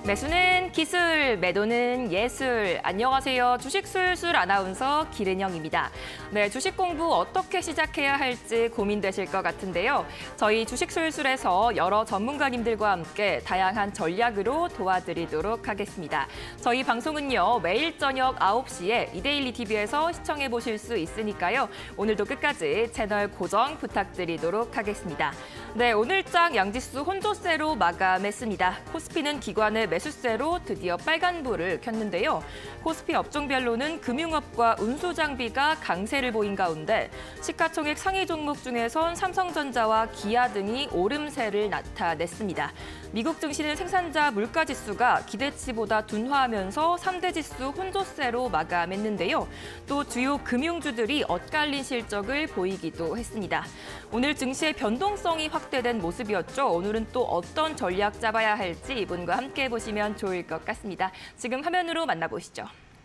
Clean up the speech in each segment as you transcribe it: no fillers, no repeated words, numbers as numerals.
매수는 기술, 매도는 예술. 안녕하세요. 주식술술 아나운서 기른영입니다. 네, 주식 공부 어떻게 시작해야 할지 고민되실 것 같은데요. 저희 주식술술에서 여러 전문가님들과 함께 다양한 전략으로 도와드리도록 하겠습니다. 저희 방송은요, 매일 저녁 9시에 이데일리 TV에서 시청해 보실 수 있으니까요. 오늘도 끝까지 채널 고정 부탁드리도록 하겠습니다. 네, 오늘장 양지수 혼조세로 마감했습니다. 코스피는 기관의 매수세로 드디어 빨간불을 켰는데요. 코스피 업종별로는 금융업과 운수장비가 강세를 보인 가운데 시가총액 상위 종목 중에선 삼성전자와 기아 등이 오름세를 나타냈습니다. 미국 증시는 생산자 물가지수가 기대치보다 둔화하면서 3대 지수 혼조세로 마감했는데요. 또 주요 금융주들이 엇갈린 실적을 보이기도 했습니다. 오늘 증시의 변동성이 확대된 모습이었죠. 오늘은 또 어떤 전략 잡아야 할지 이분과 함께 보시면 좋을 것 같습니다. 지금 화면으로 만나보시죠.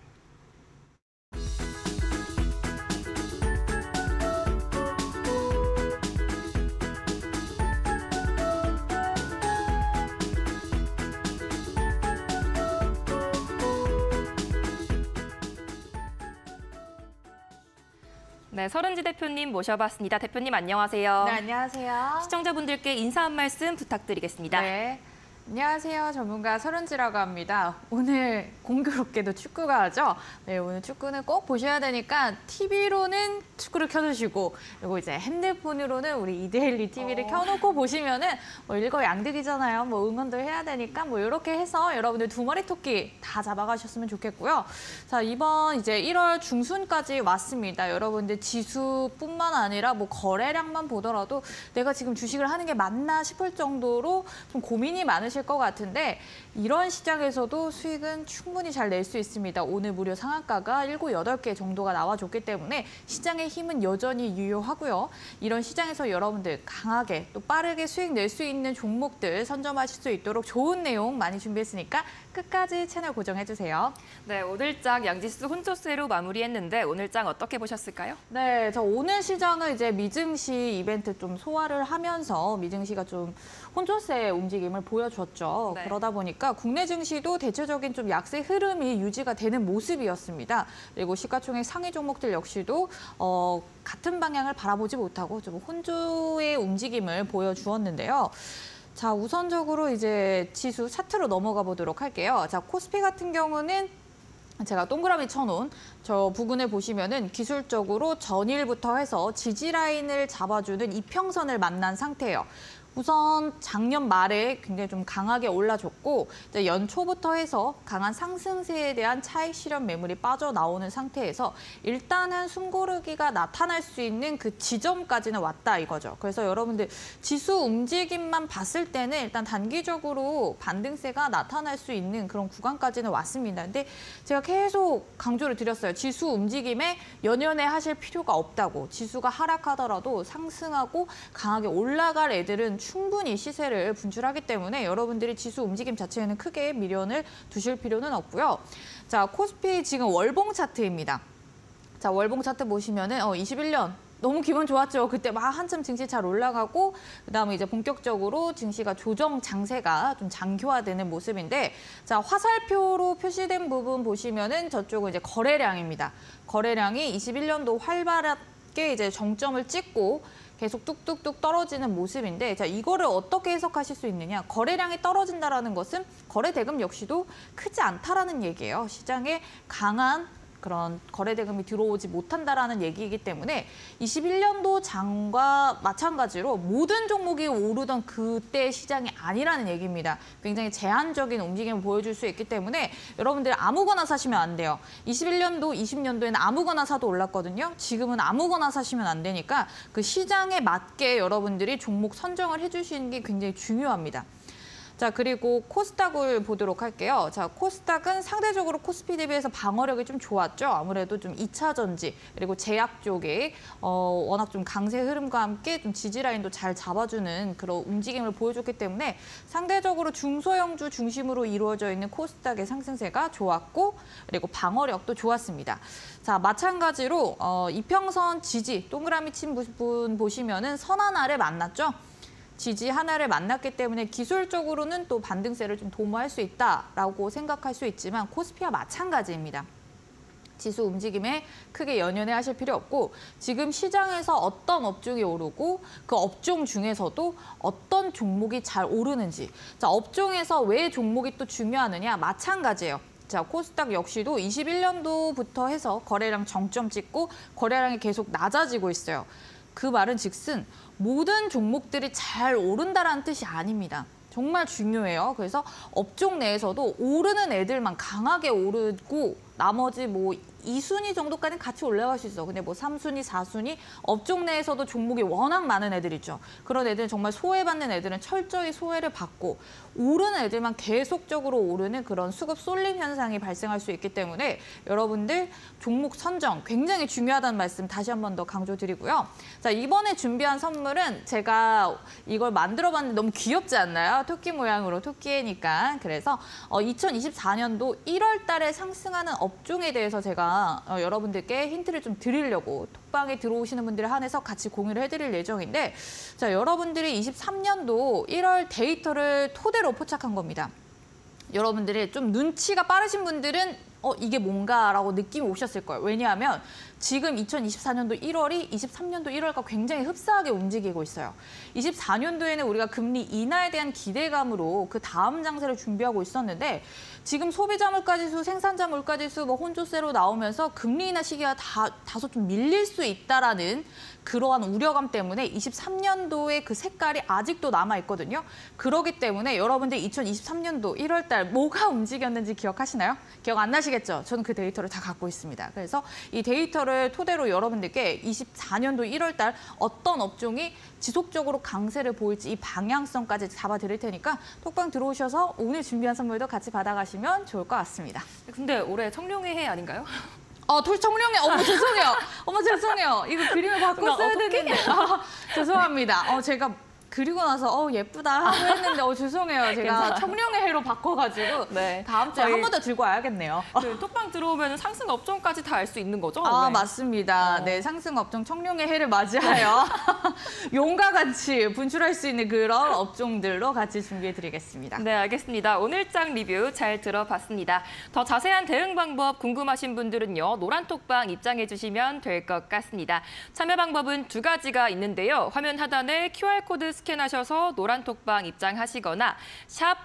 네, 서른지 대표님 모셔봤습니다. 대표님 안녕하세요. 네, 안녕하세요. 시청자분들께 인사 한 말씀 부탁드리겠습니다. 네, 안녕하세요. 전문가 서른지라고 합니다. 오늘 공교롭게도 축구가 하죠. 네, 오늘 축구는 꼭 보셔야 되니까 TV로는 축구를 켜두시고 그리고 이제 핸드폰으로는 우리 이데일리 TV를 켜놓고 보시면은 뭐 일거양득이잖아요. 뭐 응원도 해야 되니까 뭐 이렇게 해서 여러분들 두 마리 토끼 다 잡아가셨으면 좋겠고요. 자, 이번 이제 1월 중순까지 왔습니다. 여러분들 지수뿐만 아니라 뭐 거래량만 보더라도 내가 지금 주식을 하는 게 맞나 싶을 정도로 좀 고민이 많으실 것 같은데 이런 시장에서도 수익은 충분히 잘 낼 수 있습니다. 오늘 무려 상한가가 7, 8개 정도가 나와줬기 때문에 시장의 힘은 여전히 유효하고요. 이런 시장에서 여러분들 강하게 또 빠르게 수익 낼 수 있는 종목들 선점하실 수 있도록 좋은 내용 많이 준비했으니까 끝까지 채널 고정해주세요. 네, 오늘장 양지수 혼조세로 마무리했는데 오늘장 어떻게 보셨을까요? 네, 저 오늘 시장은 이제 미증시 이벤트 좀 소화를 하면서 미증시가 좀 혼조세 움직임을 보여줬죠. 네. 그러다 보니까 국내 증시도 대체적인 좀 약세 흐름이 유지가 되는 모습이었습니다. 그리고 시가총액 상위 종목들 역시도 같은 방향을 바라보지 못하고 좀 혼조의 움직임을 보여주었는데요. 자, 우선적으로 이제 지수 차트로 넘어가 보도록 할게요. 자, 코스피 같은 경우는 제가 동그라미 쳐놓은 저 부분을 보시면은 기술적으로 전일부터 해서 지지 라인을 잡아주는 이평선을 만난 상태예요. 우선 작년 말에 굉장히 좀 강하게 올라줬고 이제 연초부터 해서 강한 상승세에 대한 차익 실현 매물이 빠져나오는 상태에서 일단은 숨고르기가 나타날 수 있는 그 지점까지는 왔다 이거죠. 그래서 여러분들 지수 움직임만 봤을 때는 일단 단기적으로 반등세가 나타날 수 있는 그런 구간까지는 왔습니다. 근데 제가 계속 강조를 드렸어요. 지수 움직임에 연연해 하실 필요가 없다고. 지수가 하락하더라도 상승하고 강하게 올라갈 애들은 충분히 시세를 분출하기 때문에 여러분들이 지수 움직임 자체에는 크게 미련을 두실 필요는 없고요. 자, 코스피 지금 월봉 차트입니다. 자, 월봉 차트 보시면은 21년 너무 기분 좋았죠. 그때 막 한참 증시 잘 올라가고 그다음에 이제 본격적으로 증시가 조정 장세가 좀 장기화되는 모습인데 자, 화살표로 표시된 부분 보시면은 저쪽은 이제 거래량입니다. 거래량이 21년도 활발하게 이제 정점을 찍고 계속 뚝뚝뚝 떨어지는 모습인데 자, 이거를 어떻게 해석하실 수 있느냐. 거래량이 떨어진다는 것은 거래 대금 역시도 크지 않다라는 얘기예요. 시장에 강한 그런 거래 대금이 들어오지 못한다라는 얘기이기 때문에 21년도 장과 마찬가지로 모든 종목이 오르던 그때 시장이 아니라는 얘기입니다. 굉장히 제한적인 움직임을 보여줄 수 있기 때문에 여러분들 아무거나 사시면 안 돼요. 21년도, 20년도에는 아무거나 사도 올랐거든요. 지금은 아무거나 사시면 안 되니까 그 시장에 맞게 여러분들이 종목 선정을 해주시는 게 굉장히 중요합니다. 자, 그리고 코스닥을 보도록 할게요. 자, 코스닥은 상대적으로 코스피 대비해서 방어력이 좀 좋았죠. 아무래도 좀 2차 전지 그리고 제약 쪽에 워낙 좀 강세 흐름과 함께 좀 지지 라인도 잘 잡아주는 그런 움직임을 보여줬기 때문에 상대적으로 중소형주 중심으로 이루어져 있는 코스닥의 상승세가 좋았고 그리고 방어력도 좋았습니다. 자, 마찬가지로 이평선 지지 동그라미 친 부분 보시면은 선한 아래 만났죠. 지지 하나를 만났기 때문에 기술적으로는 또 반등세를 좀 도모할 수 있다라고 생각할 수 있지만 코스피와 마찬가지입니다. 지수 움직임에 크게 연연해 하실 필요 없고 지금 시장에서 어떤 업종이 오르고 그 업종 중에서도 어떤 종목이 잘 오르는지 자 업종에서 왜 종목이 또 중요하느냐 마찬가지예요. 자 코스닥 역시도 21년도부터 해서 거래량 정점 찍고 거래량이 계속 낮아지고 있어요. 그 말은 즉슨 모든 종목들이 잘 오른다라는 뜻이 아닙니다. 정말 중요해요. 그래서 업종 내에서도 오르는 애들만 강하게 오르고 나머지 뭐 2순위 정도까지는 같이 올라갈 수 있어. 근데 뭐 3순위, 4순위 업종 내에서도 종목이 워낙 많은 애들 있죠. 그런 애들은 정말 소외받는 애들은 철저히 소외를 받고 오르는 애들만 계속적으로 오르는 그런 수급 쏠림 현상이 발생할 수 있기 때문에 여러분들 종목 선정 굉장히 중요하다는 말씀 다시 한 번 더 강조드리고요. 자, 이번에 준비한 선물은 제가 이걸 만들어봤는데 너무 귀엽지 않나요? 토끼 모양으로 토끼애니까. 그래서 2024년도 1월 달에 상승하는 업종에 대해서 제가 여러분들께 힌트를 좀 드리려고 톡방에 들어오시는 분들에 한해서 같이 공유를 해드릴 예정인데 자 여러분들이 23년도 1월 데이터를 토대로 포착한 겁니다. 여러분들이 좀 눈치가 빠르신 분들은 이게 뭔가라고 느낌이 오셨을 거예요. 왜냐하면 지금 2024년도 1월이 23년도 1월과 굉장히 흡사하게 움직이고 있어요. 24년도에는 우리가 금리 인하에 대한 기대감으로 그 다음 장세를 준비하고 있었는데 지금 소비자 물가지수, 생산자 물가지수, 뭐 혼조세로 나오면서 금리 인하 시기가 다소 좀 밀릴 수 있다라는 그러한 우려감 때문에 23년도에 그 색깔이 아직도 남아있거든요. 그렇기 때문에 여러분들 2023년도 1월 달 뭐가 움직였는지 기억하시나요? 기억 안 나시겠죠? 저는 그 데이터를 다 갖고 있습니다. 그래서 이 데이터를 토대로 여러분들께 24년도 1월 달 어떤 업종이 지속적으로 강세를 보일지 이 방향성까지 잡아드릴 테니까 톡방 들어오셔서 오늘 준비한 선물도 같이 받아가시면 좋을 것 같습니다. 근데 올해 청룡의 해 아닌가요? 청룡해. 어머 죄송해요. 어머 죄송해요. 이거 그림을 바꿔 써야 되는데. 죄송합니다. 제가 그리고 나서 예쁘다 하고 했는데 죄송해요. 제가 괜찮아요. 청룡의 해로 바꿔가지고 네. 다음 주에 한 번 더 들고 와야겠네요. 그 톡방 들어오면 상승 업종까지 다 알 수 있는 거죠? 네. 맞습니다. 네, 상승 업종 청룡의 해를 맞이하여 용과 같이 분출할 수 있는 그런 업종들로 같이 준비해드리겠습니다. 네, 알겠습니다. 오늘장 리뷰 잘 들어봤습니다. 더 자세한 대응 방법 궁금하신 분들은요. 노란톡방 입장해 주시면 될 것 같습니다. 참여 방법은 두 가지가 있는데요. 화면 하단에 QR코드 스캔하셔서 노란톡방 입장하시거나 샵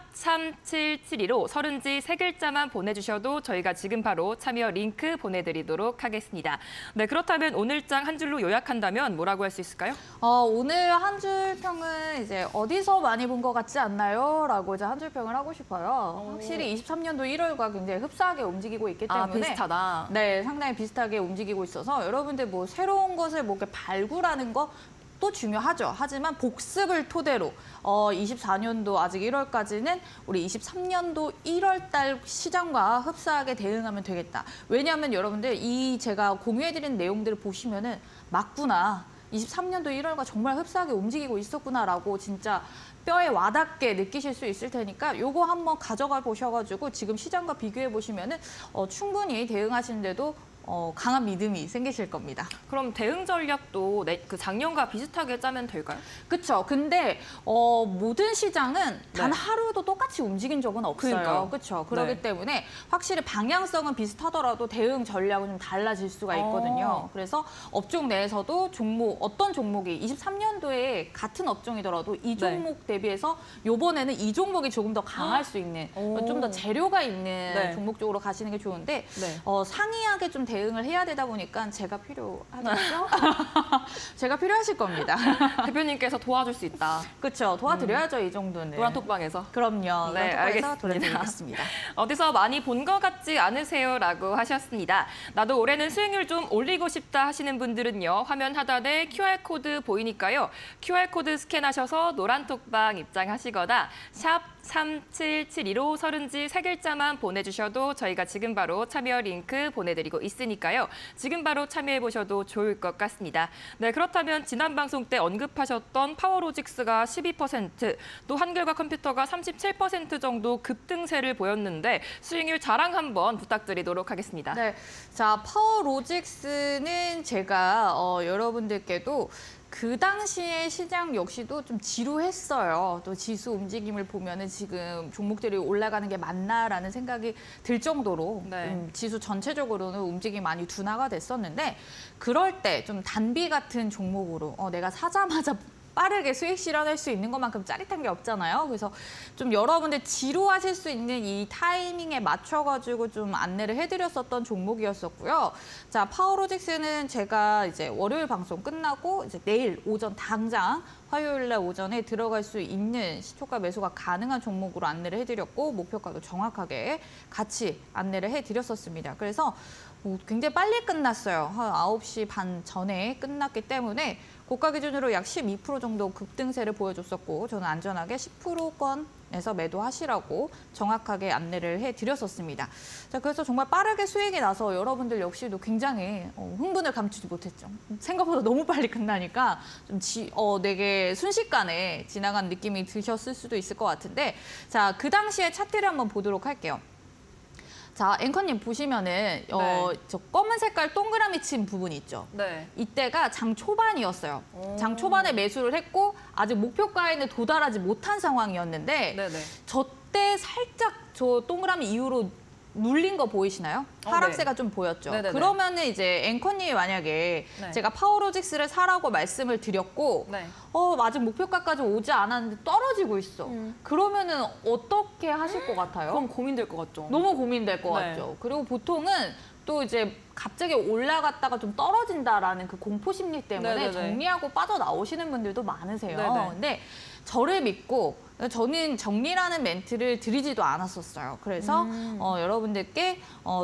3772로 서른지 세 글자만 보내주셔도 저희가 지금 바로 참여 링크 보내드리도록 하겠습니다. 네, 그렇다면 오늘장 한 줄로 요약한다면 뭐라고 할 수 있을까요? 오늘 한 줄 평은 이제 어디서 많이 본 것 같지 않나요? 라고 이제 한 줄 평을 하고 싶어요. 확실히 23년도 1월과 굉장히 흡사하게 움직이고 있기 때문에 비슷하다. 네, 상당히 비슷하게 움직이고 있어서 여러분들 뭐 새로운 것을 뭐 이렇게 발굴하는 거 또 중요하죠. 하지만 복습을 토대로 24년도 아직 1월까지는 우리 23년도 1월 달 시장과 흡사하게 대응하면 되겠다. 왜냐하면 여러분들 이 제가 공유해드린 내용들을 보시면은 맞구나. 23년도 1월과 정말 흡사하게 움직이고 있었구나라고 진짜 뼈에 와닿게 느끼실 수 있을 테니까 요거 한번 가져가 보셔가지고 지금 시장과 비교해 보시면은 충분히 대응하시는데도 강한 믿음이 생기실 겁니다. 그럼 대응 전략도 그 작년과 비슷하게 짜면 될까요? 그렇죠. 근데 모든 시장은 단 네. 하루도 똑같이 움직인 적은 없어요. 그렇죠. 그렇기 네. 때문에 확실히 방향성은 비슷하더라도 대응 전략은 좀 달라질 수가 있거든요. 그래서 업종 내에서도 어떤 종목이 23년도에 같은 업종이더라도 이 종목 대비해서 이번에는 이 종목이 조금 더 강할 수 있는 좀 더 재료가 있는 종목 쪽으로 가시는 게 좋은데 상이하게 좀 대응을 해야 되다 보니까 제가 필요하죠? 제가 필요하실 겁니다. 대표님께서 도와줄 수 있다. 그렇죠. 도와드려야죠, 이 정도는. 노란톡방에서. 그럼요. 네, 노란톡방에서 알겠습니다. 도와드리겠습니다. 어디서 많이 본 것 같지 않으세요? 라고 하셨습니다. 나도 올해는 수익률 좀 올리고 싶다 하시는 분들은요. 화면 하단에 QR코드 보이니까요. QR코드 스캔하셔서 노란톡방 입장하시거나 샵 3772로 서른지 세 글자만 보내주셔도 저희가 지금 바로 참여 링크 보내드리고 있으니까요. 지금 바로 참여해보셔도 좋을 것 같습니다. 네, 그렇다면 지난 방송 때 언급하셨던 파워로직스가 12%, 또 한글과 컴퓨터가 37% 정도 급등세를 보였는데 수익률 자랑 한번 부탁드리도록 하겠습니다. 네, 자 파워로직스는 제가 여러분들께도 그 당시에 시장 역시도 좀 지루했어요. 또 지수 움직임을 보면은 지금 종목들이 올라가는 게 맞나라는 생각이 들 정도로 네. 지수 전체적으로는 움직임이 많이 둔화가 됐었는데 그럴 때 좀 단비 같은 종목으로 내가 사자마자 빠르게 수익 실현할 수 있는 것만큼 짜릿한 게 없잖아요. 그래서 좀 여러분들 지루하실 수 있는 이 타이밍에 맞춰가지고 좀 안내를 해드렸었던 종목이었었고요. 자, 파워로직스는 제가 이제 월요일 방송 끝나고 이제 내일 오전 당장 화요일 날 오전에 들어갈 수 있는 시초가 매수가 가능한 종목으로 안내를 해드렸고 목표가도 정확하게 같이 안내를 해드렸었습니다. 그래서 굉장히 빨리 끝났어요. 한 9시 반 전에 끝났기 때문에 고가 기준으로 약 12% 정도 급등세를 보여줬었고 저는 안전하게 10%권에서 매도하시라고 정확하게 안내를 해드렸었습니다. 자, 그래서 정말 빠르게 수익이 나서 여러분들 역시도 굉장히 흥분을 감추지 못했죠. 생각보다 너무 빨리 끝나니까 좀 되게 순식간에 지나간 느낌이 드셨을 수도 있을 것 같은데 자, 그 당시에 차트를 한번 보도록 할게요. 자, 앵커님 보시면은 저 검은 색깔 동그라미 친 부분이 있죠. 네. 이때가 장 초반이었어요. 장 초반에 매수를 했고 아직 목표가에는 도달하지 못한 상황이었는데 네네. 저때 살짝 저 동그라미 이후로 눌린 거 보이시나요? 하락세가 네. 좀 보였죠. 네네네. 그러면은 이제 앵커님이 만약에 네. 제가 파워로직스를 사라고 말씀을 드렸고 네. 아직 목표가까지 오지 않았는데 떨어지고 있어. 그러면은 어떻게 하실 것 같아요? 그럼 고민될 것 같죠. 너무 고민될 것 네. 같죠. 그리고 보통은 또 이제 갑자기 올라갔다가 좀 떨어진다라는 그 공포 심리 때문에 네네네. 정리하고 빠져나오시는 분들도 많으세요. 네네. 근데 저를 믿고 저는 정리라는 멘트를 드리지도 않았었어요. 그래서 여러분들께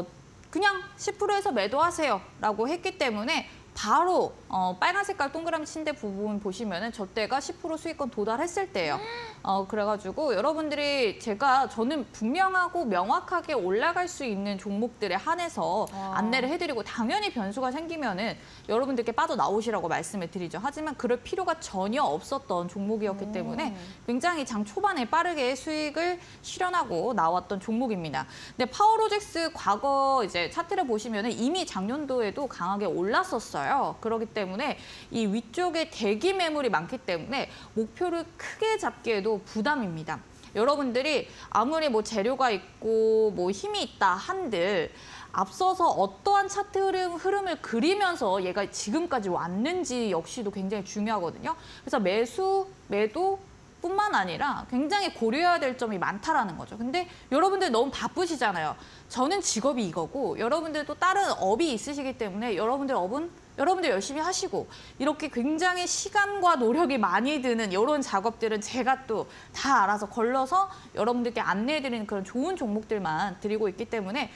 그냥 10%에서 매도하세요라고 했기 때문에 바로 빨간 색깔 동그라미 친데 부분 보시면은 저 때가 10% 수익권 도달했을 때예요. 그래가지고 여러분들이 저는 분명하고 명확하게 올라갈 수 있는 종목들에 한해서 안내를 해드리고 당연히 변수가 생기면은 여러분들께 빠져나오시라고 말씀을 드리죠. 하지만 그럴 필요가 전혀 없었던 종목이었기 때문에 굉장히 장 초반에 빠르게 수익을 실현하고 나왔던 종목입니다. 근데 파워로직스 과거 이제 차트를 보시면은 이미 작년도에도 강하게 올랐었어요. 그렇기 때문에 이 위쪽에 대기 매물이 많기 때문에 목표를 크게 잡기에도 부담입니다. 여러분들이 아무리 뭐 재료가 있고 뭐 힘이 있다 한들 앞서서 어떠한 차트 흐름을 그리면서 얘가 지금까지 왔는지 역시도 굉장히 중요하거든요. 그래서 매수, 매도 뿐만 아니라 굉장히 고려해야 될 점이 많다라는 거죠. 근데 여러분들 너무 바쁘시잖아요. 저는 직업이 이거고 여러분들도 다른 업이 있으시기 때문에 여러분들 열심히 하시고 이렇게 굉장히 시간과 노력이 많이 드는 이런 작업들은 제가 또 다 알아서 걸러서 여러분들께 안내해드리는 그런 좋은 종목들만 드리고 있기 때문에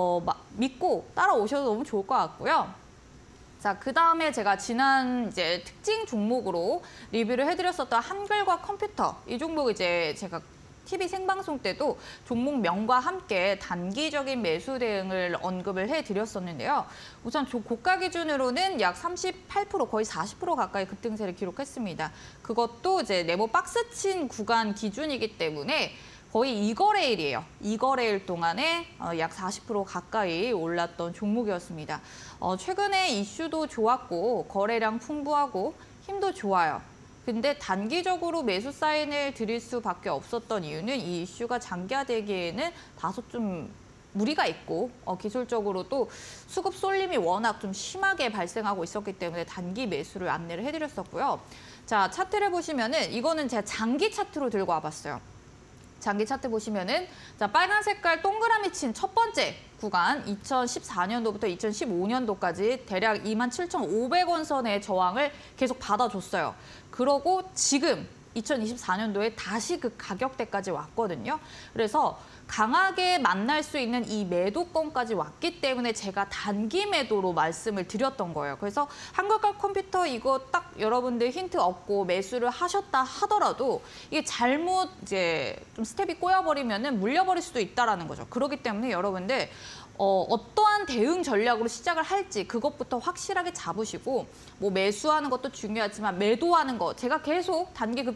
믿고 따라오셔도 너무 좋을 것 같고요. 자, 그다음에 제가 지난 이제 특징 종목으로 리뷰를 해드렸었던 한글과 컴퓨터 이 종목 이제 제가 TV 생방송 때도 종목명과 함께 단기적인 매수 대응을 언급을 해드렸었는데요. 우선 고가 기준으로는 약 38% 거의 40% 가까이 급등세를 기록했습니다. 그것도 이제 네모 박스 친 구간 기준이기 때문에 거의 2거래일이에요. 2거래일 동안에 약 40% 가까이 올랐던 종목이었습니다. 최근에 이슈도 좋았고 거래량 풍부하고 힘도 좋아요. 근데 단기적으로 매수 사인을 드릴 수밖에 없었던 이유는 이 이슈가 장기화되기에는 다소 좀 무리가 있고 기술적으로도 수급 쏠림이 워낙 좀 심하게 발생하고 있었기 때문에 단기 매수를 안내를 해드렸었고요. 자, 차트를 보시면은 이거는 제가 장기 차트로 들고 와봤어요. 장기 차트 보시면은 자, 빨간 색깔 동그라미 친 첫 번째 구간 2014년도부터 2015년도까지 대략 27,500원 선의 저항을 계속 받아줬어요. 그러고 지금 2024년도에 다시 그 가격대까지 왔거든요. 그래서 강하게 만날 수 있는 이 매도권까지 왔기 때문에 제가 단기 매도로 말씀을 드렸던 거예요. 그래서 한글과 컴퓨터 이거 딱 여러분들 힌트 얻고 매수를 하셨다 하더라도 이게 잘못 이제 좀 스텝이 꼬여버리면은 물려버릴 수도 있다라는 거죠. 그렇기 때문에 여러분들 어떠한 대응 전략으로 시작을 할지 그것부터 확실하게 잡으시고 뭐 매수하는 것도 중요하지만 매도하는 거 제가 계속 단기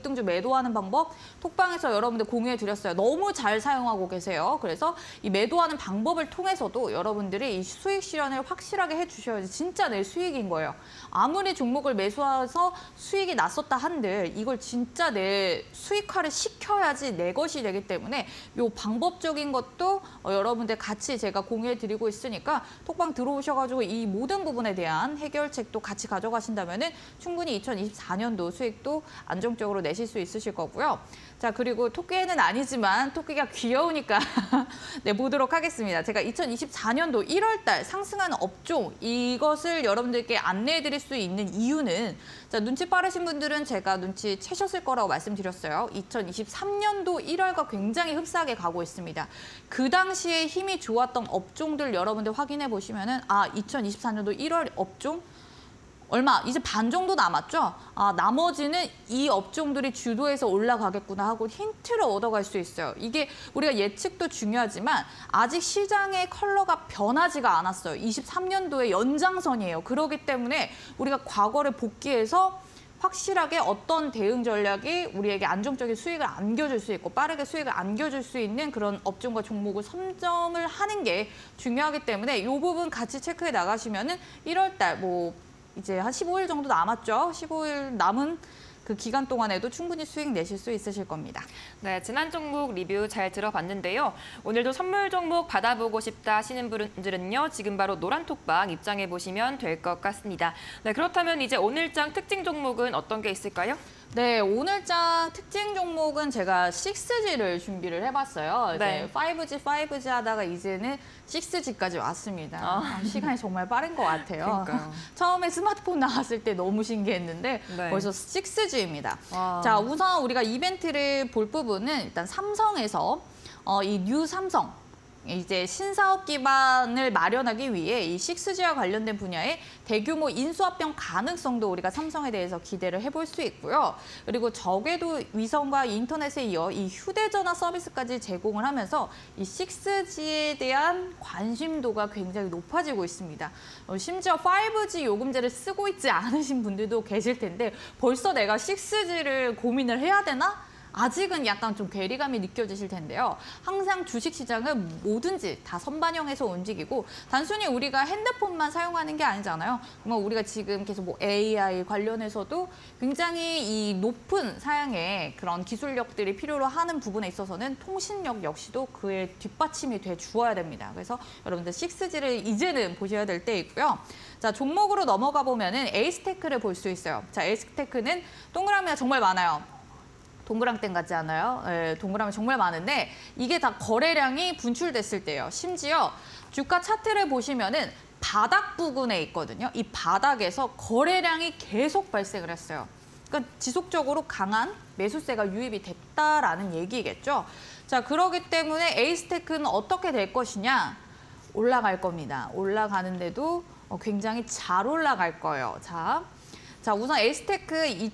급등주 매도하는 방법 톡방에서 여러분들 공유해드렸어요. 너무 잘 사용하고 계세요. 그래서 이 매도하는 방법을 통해서도 여러분들이 이 수익 실현을 확실하게 해주셔야지 진짜 내 수익인 거예요. 아무리 종목을 매수해서 수익이 났었다 한들 이걸 진짜 내 수익화를 시켜야지 내 것이 되기 때문에 이 방법적인 것도 여러분들 같이 제가 공유해드리고 있으니까 톡방 들어오셔가지고 이 모든 부분에 대한 해결책도 같이 가져가신다면은 충분히 2024년도 수익도 안정적으로 내실 수 있으실 거고요. 자, 그리고 토끼는 아니지만 토끼가 귀여우니까 네, 보도록 하겠습니다. 제가 2024년도 1월 달 상승하는 업종 이것을 여러분들께 안내해 드릴 수 있는 이유는 자, 눈치 빠르신 분들은 제가 눈치 채셨을 거라고 말씀드렸어요. 2023년도 1월과 굉장히 흡사하게 가고 있습니다. 그 당시에 힘이 좋았던 업종들 여러분들 확인해 보시면은 2024년도 1월 업종 얼마 이제 반 정도 남았죠. 나머지는 이 업종들이 주도해서 올라가겠구나 하고 힌트를 얻어갈 수 있어요. 이게 우리가 예측도 중요하지만 아직 시장의 컬러가 변하지가 않았어요. 23년도의 연장선이에요. 그렇기 때문에 우리가 과거를 복귀해서 확실하게 어떤 대응 전략이 우리에게 안정적인 수익을 안겨줄 수 있고 빠르게 수익을 안겨줄 수 있는 그런 업종과 종목을 선점을 하는 게 중요하기 때문에 이 부분 같이 체크해 나가시면은 1월 달 이제 한 15일 정도 남았죠. 15일 남은 그 기간 동안에도 충분히 수익 내실 수 있으실 겁니다. 네, 지난 종목 리뷰 잘 들어봤는데요. 오늘도 선물 종목 받아보고 싶다 하시는 분들은요. 지금 바로 노란 톡방 입장해 보시면 될 것 같습니다. 네, 그렇다면 이제 오늘장 특징 종목은 어떤 게 있을까요? 네, 오늘장 특징 종목은 제가 6G를 준비를 해봤어요. 네. 이제 5G 하다가 이제는 6G까지 왔습니다. 시간이 정말 빠른 것 같아요. 그러니까요. 처음에 스마트폰 나왔을 때 너무 신기했는데 네. 벌써 6G입니다. 와. 자, 우선 우리가 이벤트를 볼 부분은 일단 삼성에서 이 뉴 삼성 이제 신사업 기반을 마련하기 위해 이 6G와 관련된 분야의 대규모 인수합병 가능성도 우리가 삼성에 대해서 기대를 해볼 수 있고요. 그리고 저궤도 위성과 인터넷에 이어 이 휴대전화 서비스까지 제공을 하면서 이 6G에 대한 관심도가 굉장히 높아지고 있습니다. 심지어 5G 요금제를 쓰고 있지 않으신 분들도 계실 텐데 벌써 내가 6G를 고민을 해야 되나? 아직은 약간 좀 괴리감이 느껴지실 텐데요. 항상 주식시장은 뭐든지 다 선반영해서 움직이고 단순히 우리가 핸드폰만 사용하는 게 아니잖아요. 정말 우리가 지금 계속 AI 관련해서도 굉장히 이 높은 사양의 그런 기술력들이 필요로 하는 부분에 있어서는 통신력 역시도 그의 뒷받침이 돼 주어야 됩니다. 그래서 여러분들 6G를 이제는 보셔야 될 때이고요. 자, 종목으로 넘어가 보면은 에이스테크를 볼 수 있어요. 자, 에이스테크는 동그라미가 정말 많아요. 동그랑땡 같지 않아요? 네, 동그라미 정말 많은데 이게 다 거래량이 분출됐을 때예요. 심지어 주가 차트를 보시면은 바닥 부근에 있거든요. 이 바닥에서 거래량이 계속 발생을 했어요. 그러니까 지속적으로 강한 매수세가 유입이 됐다라는 얘기겠죠. 자, 그렇기 때문에 에이스테크는 어떻게 될 것이냐? 올라갈 겁니다. 올라가는데도 굉장히 잘 올라갈 거예요. 자, 우선 에이스테크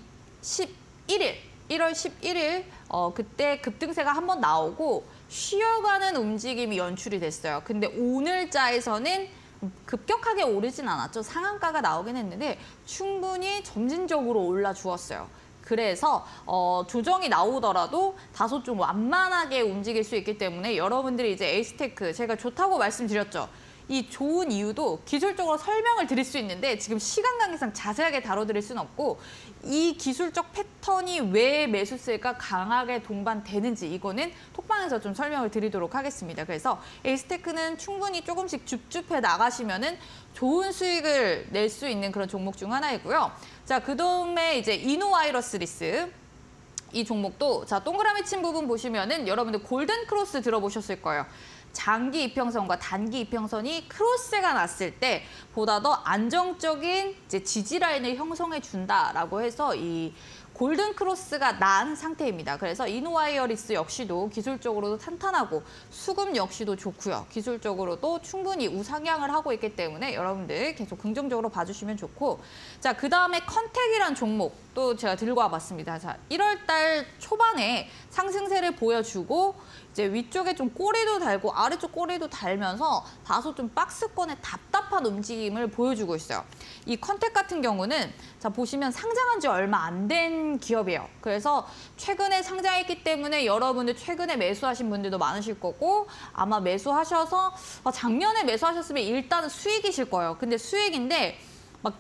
1월 11일 그때 급등세가 한번 나오고 쉬어가는 움직임이 연출이 됐어요. 근데 오늘자에서는 급격하게 오르진 않았죠. 상한가가 나오긴 했는데 충분히 점진적으로 올라 주었어요. 그래서 조정이 나오더라도 다소 좀 완만하게 움직일 수 있기 때문에 여러분들이 이제 에이스테크 제가 좋다고 말씀드렸죠. 이 좋은 이유도 기술적으로 설명을 드릴 수 있는데 지금 시간 관계상 자세하게 다뤄드릴 수는 없고 이 기술적 패턴이 왜 매수세가 강하게 동반되는지 이거는 톡방에서 좀 설명을 드리도록 하겠습니다. 그래서 에이스테크는 충분히 조금씩 줍줍해 나가시면은 좋은 수익을 낼 수 있는 그런 종목 중 하나이고요. 자, 그다음에 이제 이노와이러스리스. 이 종목도 자, 동그라미 친 부분 보시면은 여러분들 골든 크로스 들어보셨을 거예요. 장기 이평선과 단기 이평선이 크로스가 났을 때 보다 더 안정적인 이제 지지 라인을 형성해 준다라고 해서 이 골든 크로스가 난 상태입니다. 그래서 이노와이어리스 역시도 기술적으로도 탄탄하고 수급 역시도 좋고요. 기술적으로도 충분히 우상향을 하고 있기 때문에 여러분들 계속 긍정적으로 봐주시면 좋고 자, 그다음에 컨택이란 종목 또 제가 들고 와봤습니다. 자, 1월 달 초반에 상승세를 보여주고 이제 위쪽에 좀 꼬리도 달고 아래쪽 꼬리도 달면서 다소 좀 박스권의 답답한 움직임을 보여주고 있어요. 이 컨택 같은 경우는 자 보시면 상장한 지 얼마 안 된 기업이에요. 그래서 최근에 상장했기 때문에 여러분들 최근에 매수하신 분들도 많으실 거고 아마 매수하셔서 작년에 매수하셨으면 일단은 수익이실 거예요. 근데 수익인데 막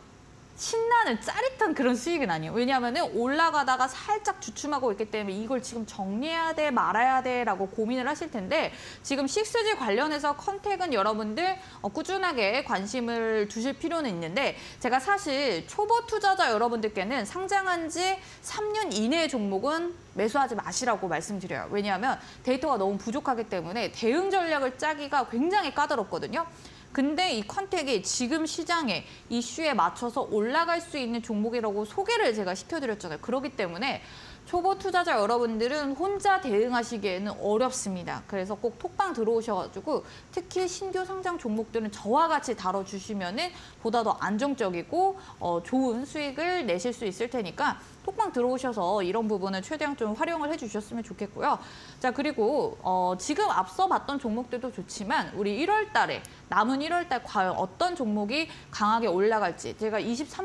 신나는 짜릿한 그런 수익은 아니에요. 왜냐하면 올라가다가 살짝 주춤하고 있기 때문에 이걸 지금 정리해야 돼 말아야 돼라고 고민을 하실 텐데 지금 6G 관련해서 컨택은 여러분들 꾸준하게 관심을 두실 필요는 있는데 제가 사실 초보 투자자 여러분들께는 상장한 지 3년 이내의 종목은 매수하지 마시라고 말씀드려요. 왜냐하면 데이터가 너무 부족하기 때문에 대응 전략을 짜기가 굉장히 까다롭거든요. 근데 이 컨택이 지금 시장에 이슈에 맞춰서 올라갈 수 있는 종목이라고 소개를 제가 시켜드렸잖아요. 그렇기 때문에 초보 투자자 여러분들은 혼자 대응하시기에는 어렵습니다. 그래서 꼭 톡방 들어오셔가지고 특히 신규 상장 종목들은 저와 같이 다뤄주시면은 보다 더 안정적이고 좋은 수익을 내실 수 있을 테니까 톡방 들어오셔서 이런 부분은 최대한 좀 활용을 해주셨으면 좋겠고요. 자 그리고 지금 앞서 봤던 종목들도 좋지만 우리 1월 달에 남은 1월 달 과연 어떤 종목이 강하게 올라갈지 제가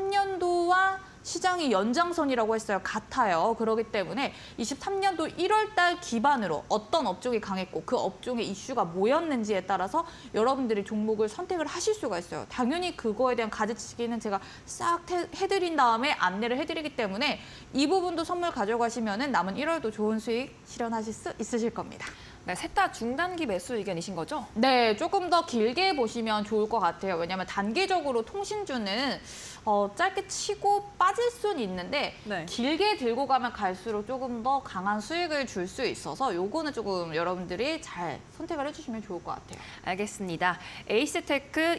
23년도와 시장이 연장선이라고 했어요. 같아요. 그렇기 때문에 23년도 1월 달 기반으로 어떤 업종이 강했고 그 업종의 이슈가 뭐였는지에 따라서 여러분들이 종목을 선택을 하실 수가 있어요. 당연히 그거에 대한 가지치기는 제가 싹 해드린 다음에 안내를 해드리기 때문에 이 부분도 선물 가져가시면 남은 1월도 좋은 수익 실현하실 수 있으실 겁니다. 네, 셋 다 중단기 매수 의견이신 거죠? 네, 조금 더 길게 보시면 좋을 것 같아요. 왜냐하면 단기적으로 통신주는 짧게 치고 빠질 수는 있는데 네. 길게 들고 가면 갈수록 조금 더 강한 수익을 줄 수 있어서 요거는 조금 여러분들이 잘 선택을 해주시면 좋을 것 같아요. 알겠습니다. 에이스테크,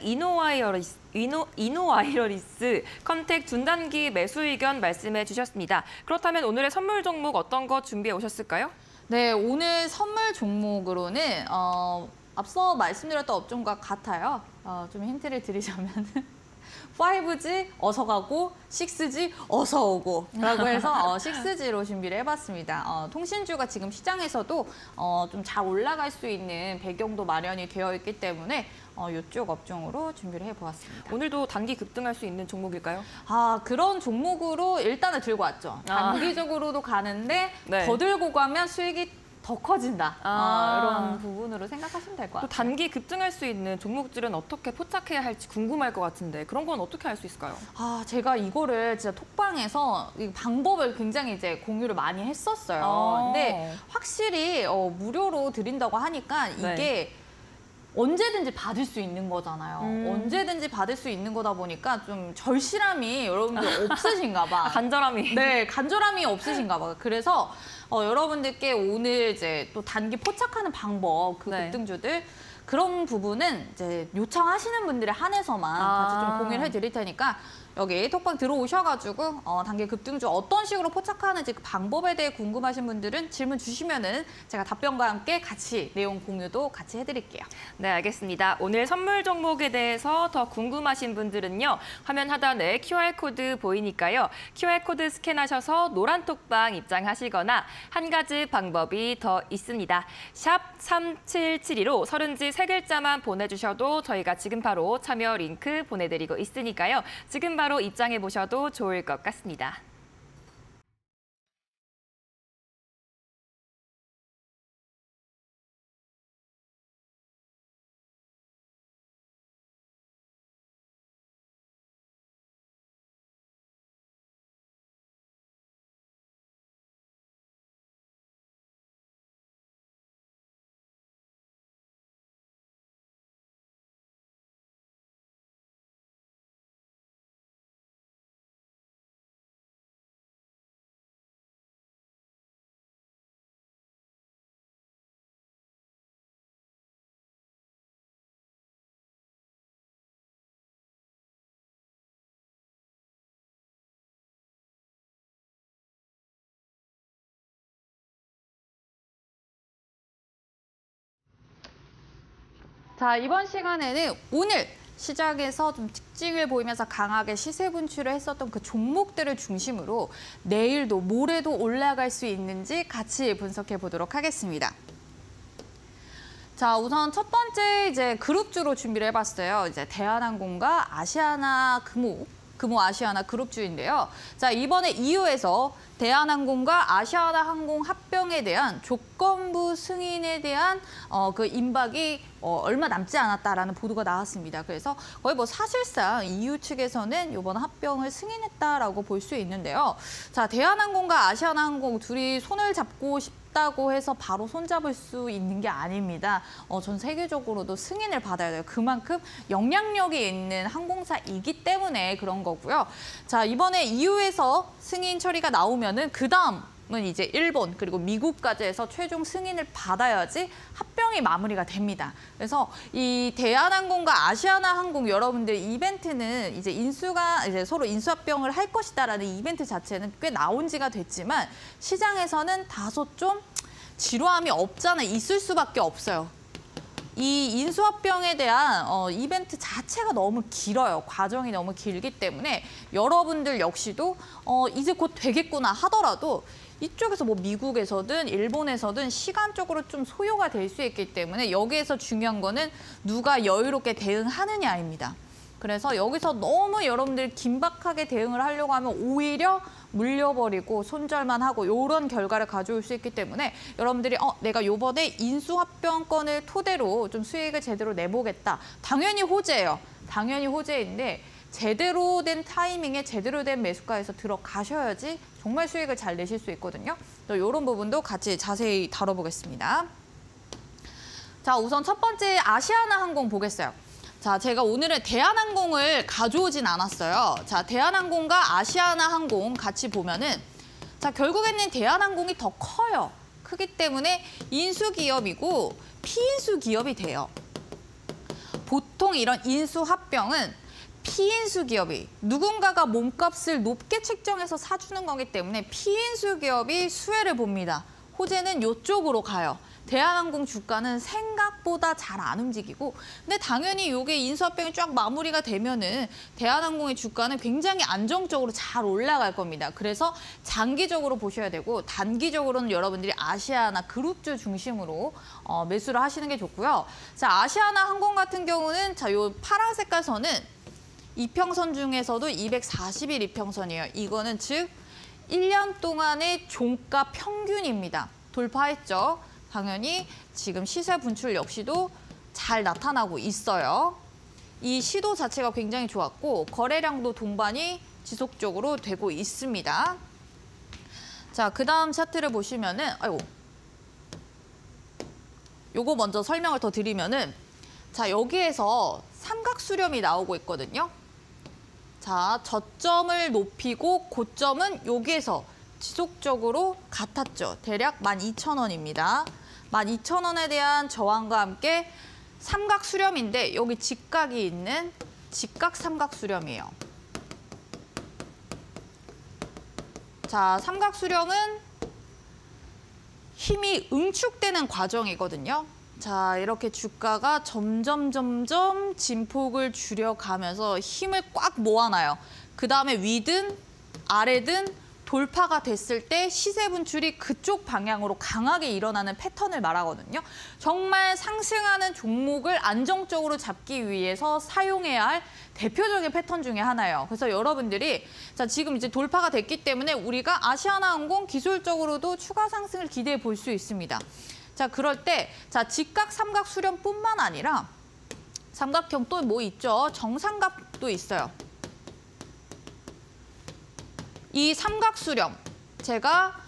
이노와이러리스, 컨택 중단기 매수 의견 말씀해 주셨습니다. 그렇다면 오늘의 선물 종목 어떤 거 준비해 오셨을까요? 네, 오늘 선물 종목으로는 앞서 말씀드렸던 업종과 같아요. 좀 힌트를 드리자면 5G 어서 가고 6G 어서 오고 라고 해서 6G로 준비를 해봤습니다. 통신주가 지금 시장에서도 좀 잘 올라갈 수 있는 배경도 마련이 되어 있기 때문에 이쪽 업종으로 준비를 해보았습니다. 오늘도 단기 급등할 수 있는 종목일까요? 그런 종목으로 일단은 들고 왔죠. 단기적으로도 가는데 네. 더 들고 가면 수익이 더 커진다. 이런 부분으로 생각하시면 될 것 같아요. 또 단기 급등할 수 있는 종목들은 어떻게 포착해야 할지 궁금할 것 같은데 그런 건 어떻게 할 수 있을까요? 제가 이거를 진짜 톡방에서 이 방법을 굉장히 이제 공유를 많이 했었어요. 근데 확실히 무료로 드린다고 하니까 이게 네. 언제든지 받을 수 있는 거잖아요. 언제든지 받을 수 있는 거다 보니까 좀 절실함이 여러분들 없으신가 봐. 간절함이. 네, 간절함이 없으신가 봐. 그래서 여러분들께 오늘 이제 또 단기 포착하는 방법, 그 네. 급등주들 그런 부분은 이제 요청하시는 분들에 한해서만 같이 좀 공유를 해드릴 테니까 여기 톡방 들어오셔가지고 단기 급등주 어떤 식으로 포착하는지 그 방법에 대해 궁금하신 분들은 질문 주시면은 제가 답변과 함께 같이 내용 공유도 같이 해드릴게요. 네, 알겠습니다. 오늘 선물 종목에 대해서 더 궁금하신 분들은요. 화면 하단에 QR코드 보이니까요. QR코드 스캔하셔서 노란 톡방 입장하시거나 한 가지 방법이 더 있습니다. 샵 3772로 서른지 3글자만 보내주셔도 저희가 지금 바로 참여 링크 보내드리고 있으니까요. 지금 바로 입장해 보셔도 좋을 것 같습니다. 자, 이번 시간에는 오늘 시작에서 좀 특징을 보이면서 강하게 시세 분출을 했었던 그 종목들을 중심으로 내일도 모레도 올라갈 수 있는지 같이 분석해 보도록 하겠습니다. 자, 우선 첫 번째 이제 그룹주로 준비를 해봤어요. 이제 대한항공과 아시아나 금호 아시아나 그룹주인데요. 자, 이번에 2호에서 대한항공과 아시아나 항공 합병에 대한 조건부 승인에 대한 그 임박이 얼마 남지 않았다라는 보도가 나왔습니다. 그래서 거의 뭐 사실상 EU 측에서는 이번 합병을 승인했다라고 볼 수 있는데요. 자, 대한항공과 아시아나항공 둘이 손을 잡고 싶다고 해서 바로 손잡을 수 있는 게 아닙니다. 전 세계적으로도 승인을 받아야 돼요. 그만큼 영향력이 있는 항공사이기 때문에 그런 거고요. 자, 이번에 EU에서 승인 처리가 나오면은 그다음은 이제 일본 그리고 미국까지 해서 최종 승인을 받아야지 합병이 마무리가 됩니다. 그래서 이 대한항공과 아시아나항공 여러분들 이벤트는 이제 서로 인수합병을 할 것이다라는 이벤트 자체는 꽤 나온 지가 됐지만 시장에서는 다소 좀 지루함이 없잖아 있을 수밖에 없어요. 이 인수합병에 대한 이벤트 자체가 너무 길어요. 과정이 너무 길기 때문에 여러분들 역시도 이제 곧 되겠구나 하더라도 이쪽에서 뭐 미국에서든 일본에서든 시간적으로 좀 소요가 될 수 있기 때문에 여기에서 중요한 거는 누가 여유롭게 대응하느냐입니다. 그래서 여기서 너무 여러분들이 긴박하게 대응을 하려고 하면 오히려 물려버리고 손절만 하고 이런 결과를 가져올 수 있기 때문에 여러분들이 내가 이번에 인수합병권을 토대로 좀 수익을 제대로 내보겠다. 당연히 호재예요. 당연히 호재인데 제대로 된 타이밍에 제대로 된 매수가에서 들어가셔야지 정말 수익을 잘 내실 수 있거든요. 이런 부분도 같이 자세히 다뤄보겠습니다. 자, 우선 첫 번째 아시아나항공 보겠어요. 자, 제가 오늘은 대한항공을 가져오진 않았어요. 자, 대한항공과 아시아나항공 같이 보면은 자, 결국에는 대한항공이 더 커요. 크기 때문에 인수기업이고 피인수기업이 돼요. 보통 이런 인수합병은 피인수기업이 누군가가 몸값을 높게 책정해서 사주는 거기 때문에 피인수기업이 수혜를 봅니다. 호재는 이쪽으로 가요. 대한항공 주가는 생각보다 잘 안 움직이고 근데 당연히 이게 인수합병이 쫙 마무리가 되면은 대한항공의 주가는 굉장히 안정적으로 잘 올라갈 겁니다. 그래서 장기적으로 보셔야 되고 단기적으로는 여러분들이 아시아나 그룹주 중심으로 매수를 하시는 게 좋고요. 자, 아시아나항공 같은 경우는 자, 요 파란 색깔 선은 이평선 중에서도 240일 이평선이에요. 이거는 즉 1년 동안의 종가 평균입니다. 돌파했죠. 당연히 지금 시세 분출 역시도 잘 나타나고 있어요. 이 시도 자체가 굉장히 좋았고 거래량도 동반이 지속적으로 되고 있습니다. 자, 그다음 차트를 보시면은 요거 먼저 설명을 더 드리면은 자, 여기에서 삼각수렴이 나오고 있거든요. 자, 저점을 높이고 고점은 여기에서 지속적으로 같았죠. 대략 12,000원입니다. 12,000원에 대한 저항과 함께 삼각 수렴인데 여기 직각이 있는 직각 삼각 수렴이에요. 자, 삼각 수렴은 힘이 응축되는 과정이거든요. 자, 이렇게 주가가 점점 진폭을 줄여가면서 힘을 꽉 모아놔요. 그 다음에 위든 아래든 돌파가 됐을 때 시세 분출이 그쪽 방향으로 강하게 일어나는 패턴을 말하거든요. 정말 상승하는 종목을 안정적으로 잡기 위해서 사용해야 할 대표적인 패턴 중에 하나예요. 그래서 여러분들이 자, 지금 이제 돌파가 됐기 때문에 우리가 아시아나항공 기술적으로도 추가 상승을 기대해 볼 수 있습니다. 자, 그럴 때 자, 직각 삼각 수렴뿐만 아니라 삼각형 또 뭐 있죠? 정삼각도 있어요. 이 삼각수렴, 제가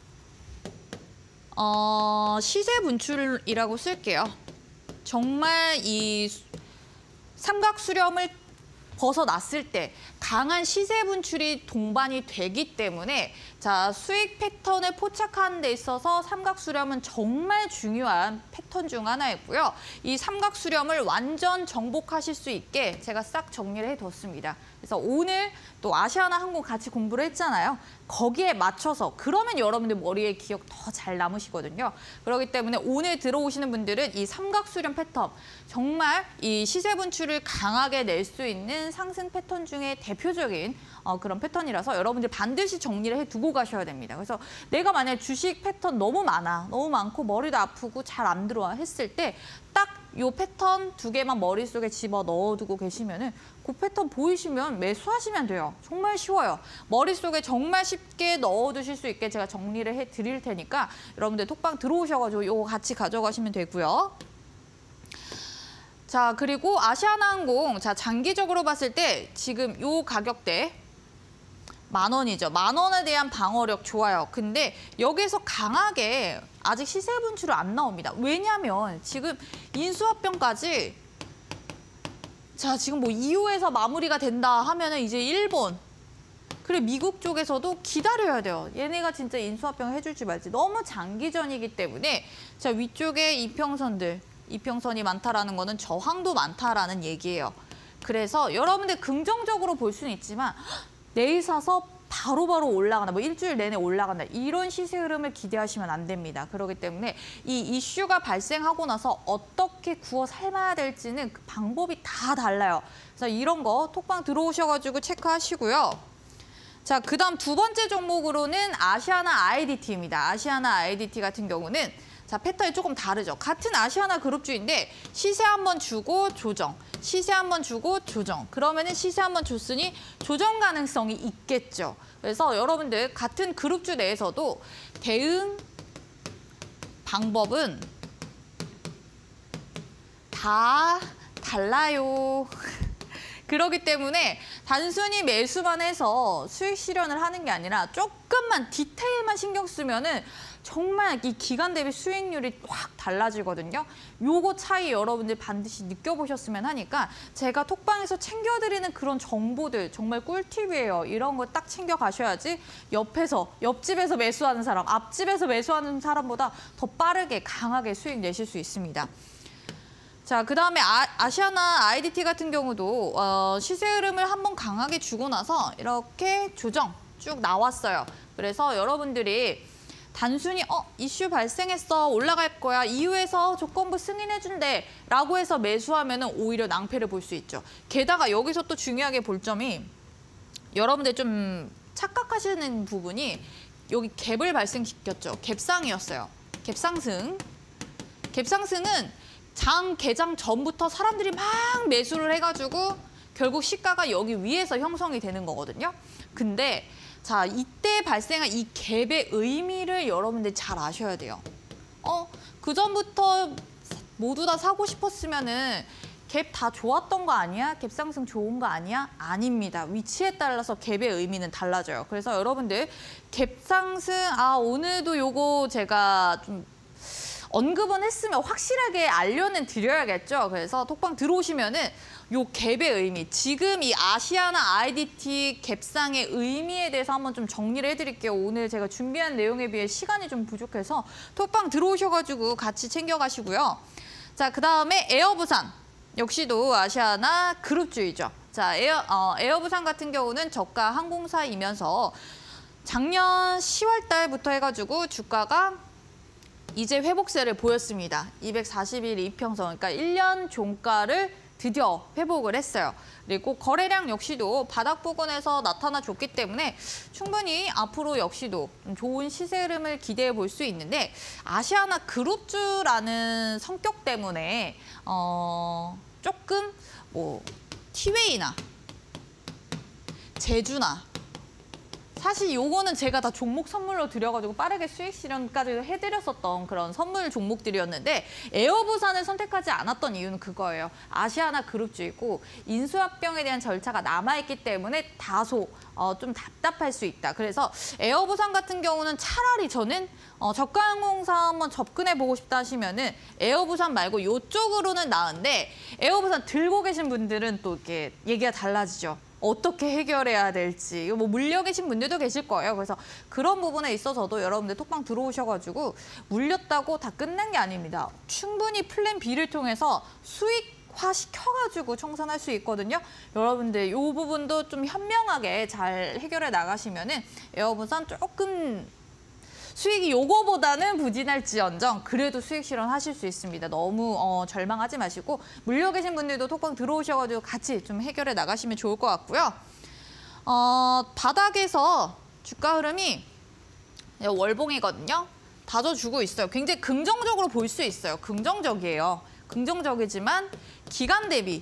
시세 분출이라고 쓸게요. 정말 이 삼각수렴을 벗어났을 때 강한 시세 분출이 동반이 되기 때문에 자, 수익 패턴을 포착하는 데 있어서 삼각수렴은 정말 중요한 패턴 중 하나였고요. 이 삼각수렴을 완전 정복하실 수 있게 제가 싹 정리를 해뒀습니다. 그래서 오늘 또 아시아나항공 같이 공부를 했잖아요. 거기에 맞춰서 그러면 여러분들 머리에 기억 더 잘 남으시거든요. 그렇기 때문에 오늘 들어오시는 분들은 이 삼각수렴 패턴 정말 이 시세 분출을 강하게 낼 수 있는 있는 상승 패턴 중에 대표적인 그런 패턴이라서 여러분들 반드시 정리를 해두고 가셔야 됩니다. 그래서 내가 만약에 주식 패턴 너무 많고 머리도 아프고 잘 안 들어와 했을 때 딱 요 패턴 2개만 머릿속에 집어 넣어두고 계시면은 그 패턴 보이시면 매수하시면 돼요. 정말 쉬워요. 머릿속에 정말 쉽게 넣어두실 수 있게 제가 정리를 해드릴 테니까 여러분들 톡방 들어오셔가지고 요거 같이 가져가시면 되고요. 자, 그리고 아시아나항공, 자, 장기적으로 봤을 때 지금 요 가격대 10,000원이죠. 10,000원에 대한 방어력 좋아요. 근데 여기서 강하게 아직 시세 분출은 안 나옵니다. 왜냐하면 지금 인수합병까지 자, 지금 뭐 2호에서 마무리가 된다 하면은 이제 일본, 그리고 미국 쪽에서도 기다려야 돼요. 얘네가 진짜 인수합병 해줄지 말지. 너무 장기전이기 때문에 자, 위쪽에 이평선이 많다라는 거는 저항도 많다라는 얘기예요. 그래서 여러분들 긍정적으로 볼 수는 있지만 내일 사서 바로바로 올라간다, 뭐 일주일 내내 올라간다, 이런 시세 흐름을 기대하시면 안 됩니다. 그렇기 때문에 이 이슈가 발생하고 나서 어떻게 구워 삶아야 될지는 그 방법이 다 달라요. 그래서 이런 거 톡방 들어오셔가지고 체크하시고요. 자, 그다음 두 번째 종목으로는 아시아나 IDT입니다. 아시아나 IDT 같은 경우는 자, 패턴이 조금 다르죠. 같은 아시아나 그룹주인데 시세 한번 주고 조정, 시세 한번 주고 조정. 그러면은 시세 한번 줬으니 조정 가능성이 있겠죠. 그래서 여러분들 같은 그룹주 내에서도 대응 방법은 다 달라요. 그렇기 때문에 단순히 매수만 해서 수익 실현을 하는 게 아니라 조금만 디테일만 신경 쓰면은 정말 이 기간 대비 수익률이 확 달라지거든요. 요거 차이 여러분들 반드시 느껴보셨으면 하니까 제가 톡방에서 챙겨드리는 그런 정보들 정말 꿀팁이에요. 이런 거 딱 챙겨가셔야지 옆집에서 매수하는 사람, 앞집에서 매수하는 사람보다 더 빠르게 강하게 수익 내실 수 있습니다. 자, 그다음에 아시아나 IDT 같은 경우도 시세 흐름을 한번 강하게 주고 나서 이렇게 조정 쭉 나왔어요. 그래서 여러분들이 단순히 이슈 발생했어, 올라갈 거야, 이후에서 조건부 승인해준대 라고 해서 매수하면 오히려 낭패를 볼 수 있죠. 게다가 여기서 또 중요하게 볼 점이 여러분들 좀 착각하시는 부분이 여기 갭을 발생시켰죠. 갭상이었어요. 갭상승은 장 개장 전부터 사람들이 막 매수를 해가지고 결국 시가가 여기 위에서 형성이 되는 거거든요. 근데 자, 이때 발생한 이 갭의 의미를 여러분들 잘 아셔야 돼요. 그 전부터 모두 다 사고 싶었으면은 갭 다 좋았던 거 아니야? 갭 상승 좋은 거 아니야? 아닙니다. 위치에 따라서 갭의 의미는 달라져요. 그래서 여러분들 갭 상승, 오늘도 요거 제가 좀 언급은 했으면 확실하게 알려는 드려야겠죠. 그래서 톡방 들어오시면은 요 갭의 의미, 지금 이 아시아나 IDT 갭상의 의미에 대해서 한번 좀 정리를 해드릴게요. 오늘 제가 준비한 내용에 비해 시간이 좀 부족해서 톡방 들어오셔가지고 같이 챙겨가시고요. 자, 그다음에 에어부산, 역시도 아시아나 그룹주이죠. 자, 에어부산 같은 경우는 저가 항공사이면서 작년 10월 달부터 해가지고 주가가 이제 회복세를 보였습니다. 240일 이평선, 그러니까 1년 종가를 드디어 회복을 했어요. 그리고 거래량 역시도 바닥 부근에서 나타나줬기 때문에 충분히 앞으로 역시도 좋은 시세 흐름을 기대해 볼 수 있는데 아시아나 그룹주라는 성격 때문에 조금 뭐 티웨이나 제주나 사실 요거는 제가 다 종목 선물로 드려가지고 빠르게 수익 실현까지 해드렸었던 그런 선물 종목들이었는데 에어부산을 선택하지 않았던 이유는 그거예요. 아시아나 그룹주이고 인수합병에 대한 절차가 남아있기 때문에 다소 좀 답답할 수 있다. 그래서 에어부산 같은 경우는 차라리 저는 저가 항공사 한번 접근해보고 싶다 하시면은 에어부산 말고 이쪽으로는 나은데 에어부산 들고 계신 분들은 또 이렇게 얘기가 달라지죠. 어떻게 해결해야 될지, 뭐 물려 계신 분들도 계실 거예요. 그래서 그런 부분에 있어서도 여러분들 톡방 들어오셔가지고 물렸다고 다 끝난 게 아닙니다. 충분히 플랜 B를 통해서 수익화 시켜가지고 청산할 수 있거든요. 여러분들 이 부분도 좀 현명하게 잘 해결해 나가시면은 에어부산 조금 수익이 요거보다는 부진할지언정 그래도 수익 실현하실 수 있습니다. 너무 절망하지 마시고 물려 계신 분들도 톡방 들어오셔가지고 같이 좀 해결해 나가시면 좋을 것 같고요. 바닥에서 주가 흐름이 월봉이거든요. 다져주고 있어요. 굉장히 긍정적으로 볼 수 있어요. 긍정적이에요. 긍정적이지만 기간 대비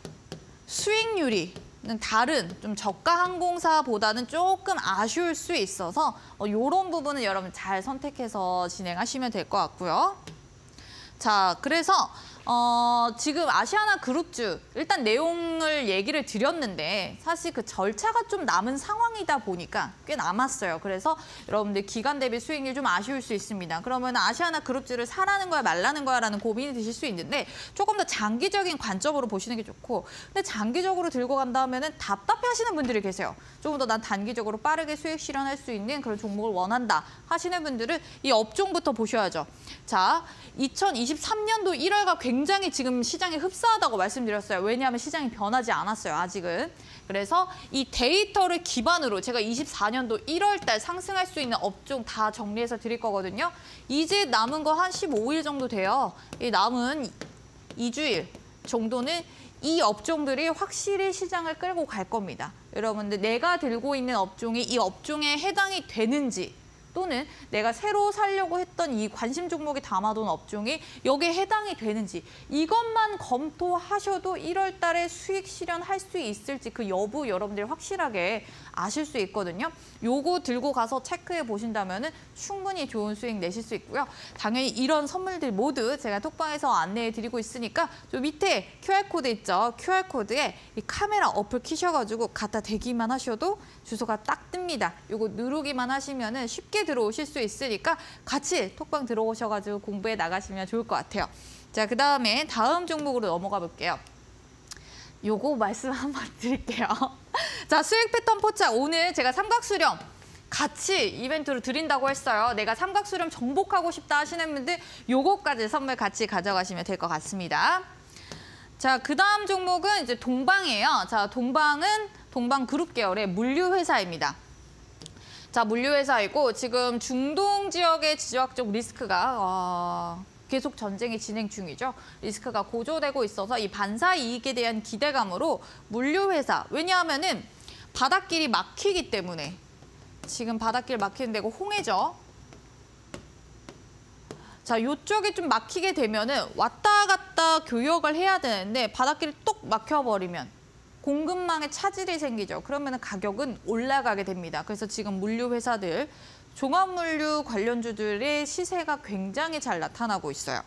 수익률이 다른 좀 저가 항공사보다는 조금 아쉬울 수 있어서 이런 부분은 여러분 잘 선택해서 진행하시면 될 것 같고요. 자, 그래서 지금 아시아나 그룹주 일단 내용을 얘기를 드렸는데 사실 그 절차가 좀 남은 상황이다 보니까 꽤 남았어요. 그래서 여러분들 기간 대비 수익률 좀 아쉬울 수 있습니다. 그러면 아시아나 그룹주를 사라는 거야 말라는 거야라는 고민이 드실 수 있는데 조금 더 장기적인 관점으로 보시는 게 좋고 근데 장기적으로 들고 간다 하면은 답답해하시는 분들이 계세요. 조금 더 난 단기적으로 빠르게 수익 실현할 수 있는 그런 종목을 원한다 하시는 분들은 이 업종부터 보셔야죠. 자, 2023년도 1월가 굉장히 지금 시장이 흡사하다고 말씀드렸어요. 왜냐하면 시장이 변하지 않았어요, 아직은. 그래서 이 데이터를 기반으로 제가 24년도 1월 달 상승할 수 있는 업종 다 정리해서 드릴 거거든요. 이제 남은 거 한 15일 정도 돼요. 이 남은 2주일 정도는 이 업종들이 확실히 시장을 끌고 갈 겁니다. 여러분들 내가 들고 있는 업종이 이 업종에 해당이 되는지 또는 내가 새로 살려고 했던 이 관심 종목에 담아둔 업종이 여기에 해당이 되는지 이것만 검토하셔도 1월 달에 수익 실현할 수 있을지 그 여부 여러분들이 확실하게 아실 수 있거든요. 요거 들고 가서 체크해 보신다면 충분히 좋은 수익 내실 수 있고요. 당연히 이런 선물들 모두 제가 톡방에서 안내해 드리고 있으니까 저 밑에 QR코드 있죠. QR코드에 이 카메라 어플 키셔가지고 갖다 대기만 하셔도 주소가 딱 뜹니다. 요거 누르기만 하시면 쉽게 들어오실 수 있으니까 같이 톡방 들어오셔가지고 공부해 나가시면 좋을 것 같아요. 자, 그다음에 다음 종목으로 넘어가 볼게요. 요거 말씀 한번 드릴게요. 자, 수익 패턴 포착. 오늘 제가 삼각수렴 같이 이벤트로 드린다고 했어요. 내가 삼각수렴 정복하고 싶다 하시는 분들 요거까지 선물 같이 가져가시면 될 것 같습니다. 자, 그다음 종목은 이제 동방이에요. 자, 동방은 동방그룹 계열의 물류회사입니다. 자, 물류회사이고 지금 중동 지역의 지정학적 리스크가 계속 전쟁이 진행 중이죠. 리스크가 고조되고 있어서 이 반사 이익에 대한 기대감으로 물류회사, 왜냐하면은 바닷길이 막히기 때문에 지금 바닷길 막히는 데고 홍해죠. 자, 요쪽이 좀 막히게 되면은 왔다 갔다 교역을 해야 되는데 바닷길이 뚝 막혀버리면 공급망에 차질이 생기죠. 그러면 가격은 올라가게 됩니다. 그래서 지금 물류회사들, 종합물류 관련주들의 시세가 굉장히 잘 나타나고 있어요.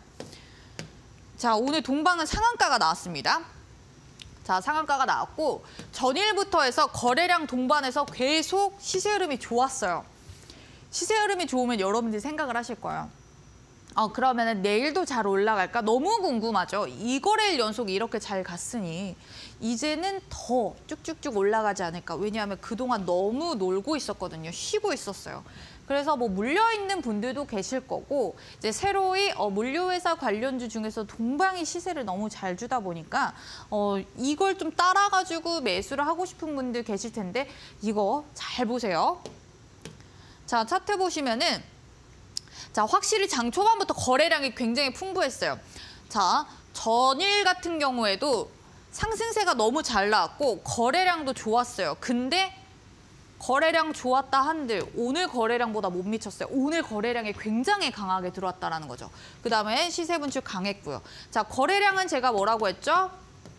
자, 오늘 동방은 상한가가 나왔습니다. 자, 상한가가 나왔고 전일부터 해서 거래량 동반해서 계속 시세 흐름이 좋았어요. 시세 흐름이 좋으면 여러분들이 생각을 하실 거예요. 그러면은 내일도 잘 올라갈까? 너무 궁금하죠. 2거래일 연속 이렇게 잘 갔으니 이제는 더 쭉쭉쭉 올라가지 않을까. 왜냐하면 그동안 너무 놀고 있었거든요. 쉬고 있었어요. 그래서 뭐 물려있는 분들도 계실 거고 이제 새로이 물류회사 관련주 중에서 동방이 시세를 너무 잘 주다 보니까 이걸 좀 따라가지고 매수를 하고 싶은 분들 계실 텐데 이거 잘 보세요. 자, 차트 보시면은 자, 확실히 장 초반부터 거래량이 굉장히 풍부했어요. 자, 전일 같은 경우에도 상승세가 너무 잘 나왔고 거래량도 좋았어요. 근데 거래량 좋았다 한들 오늘 거래량보다 못 미쳤어요. 오늘 거래량이 굉장히 강하게 들어왔다는 거죠. 그다음에 시세 분출 강했고요. 자, 거래량은 제가 뭐라고 했죠?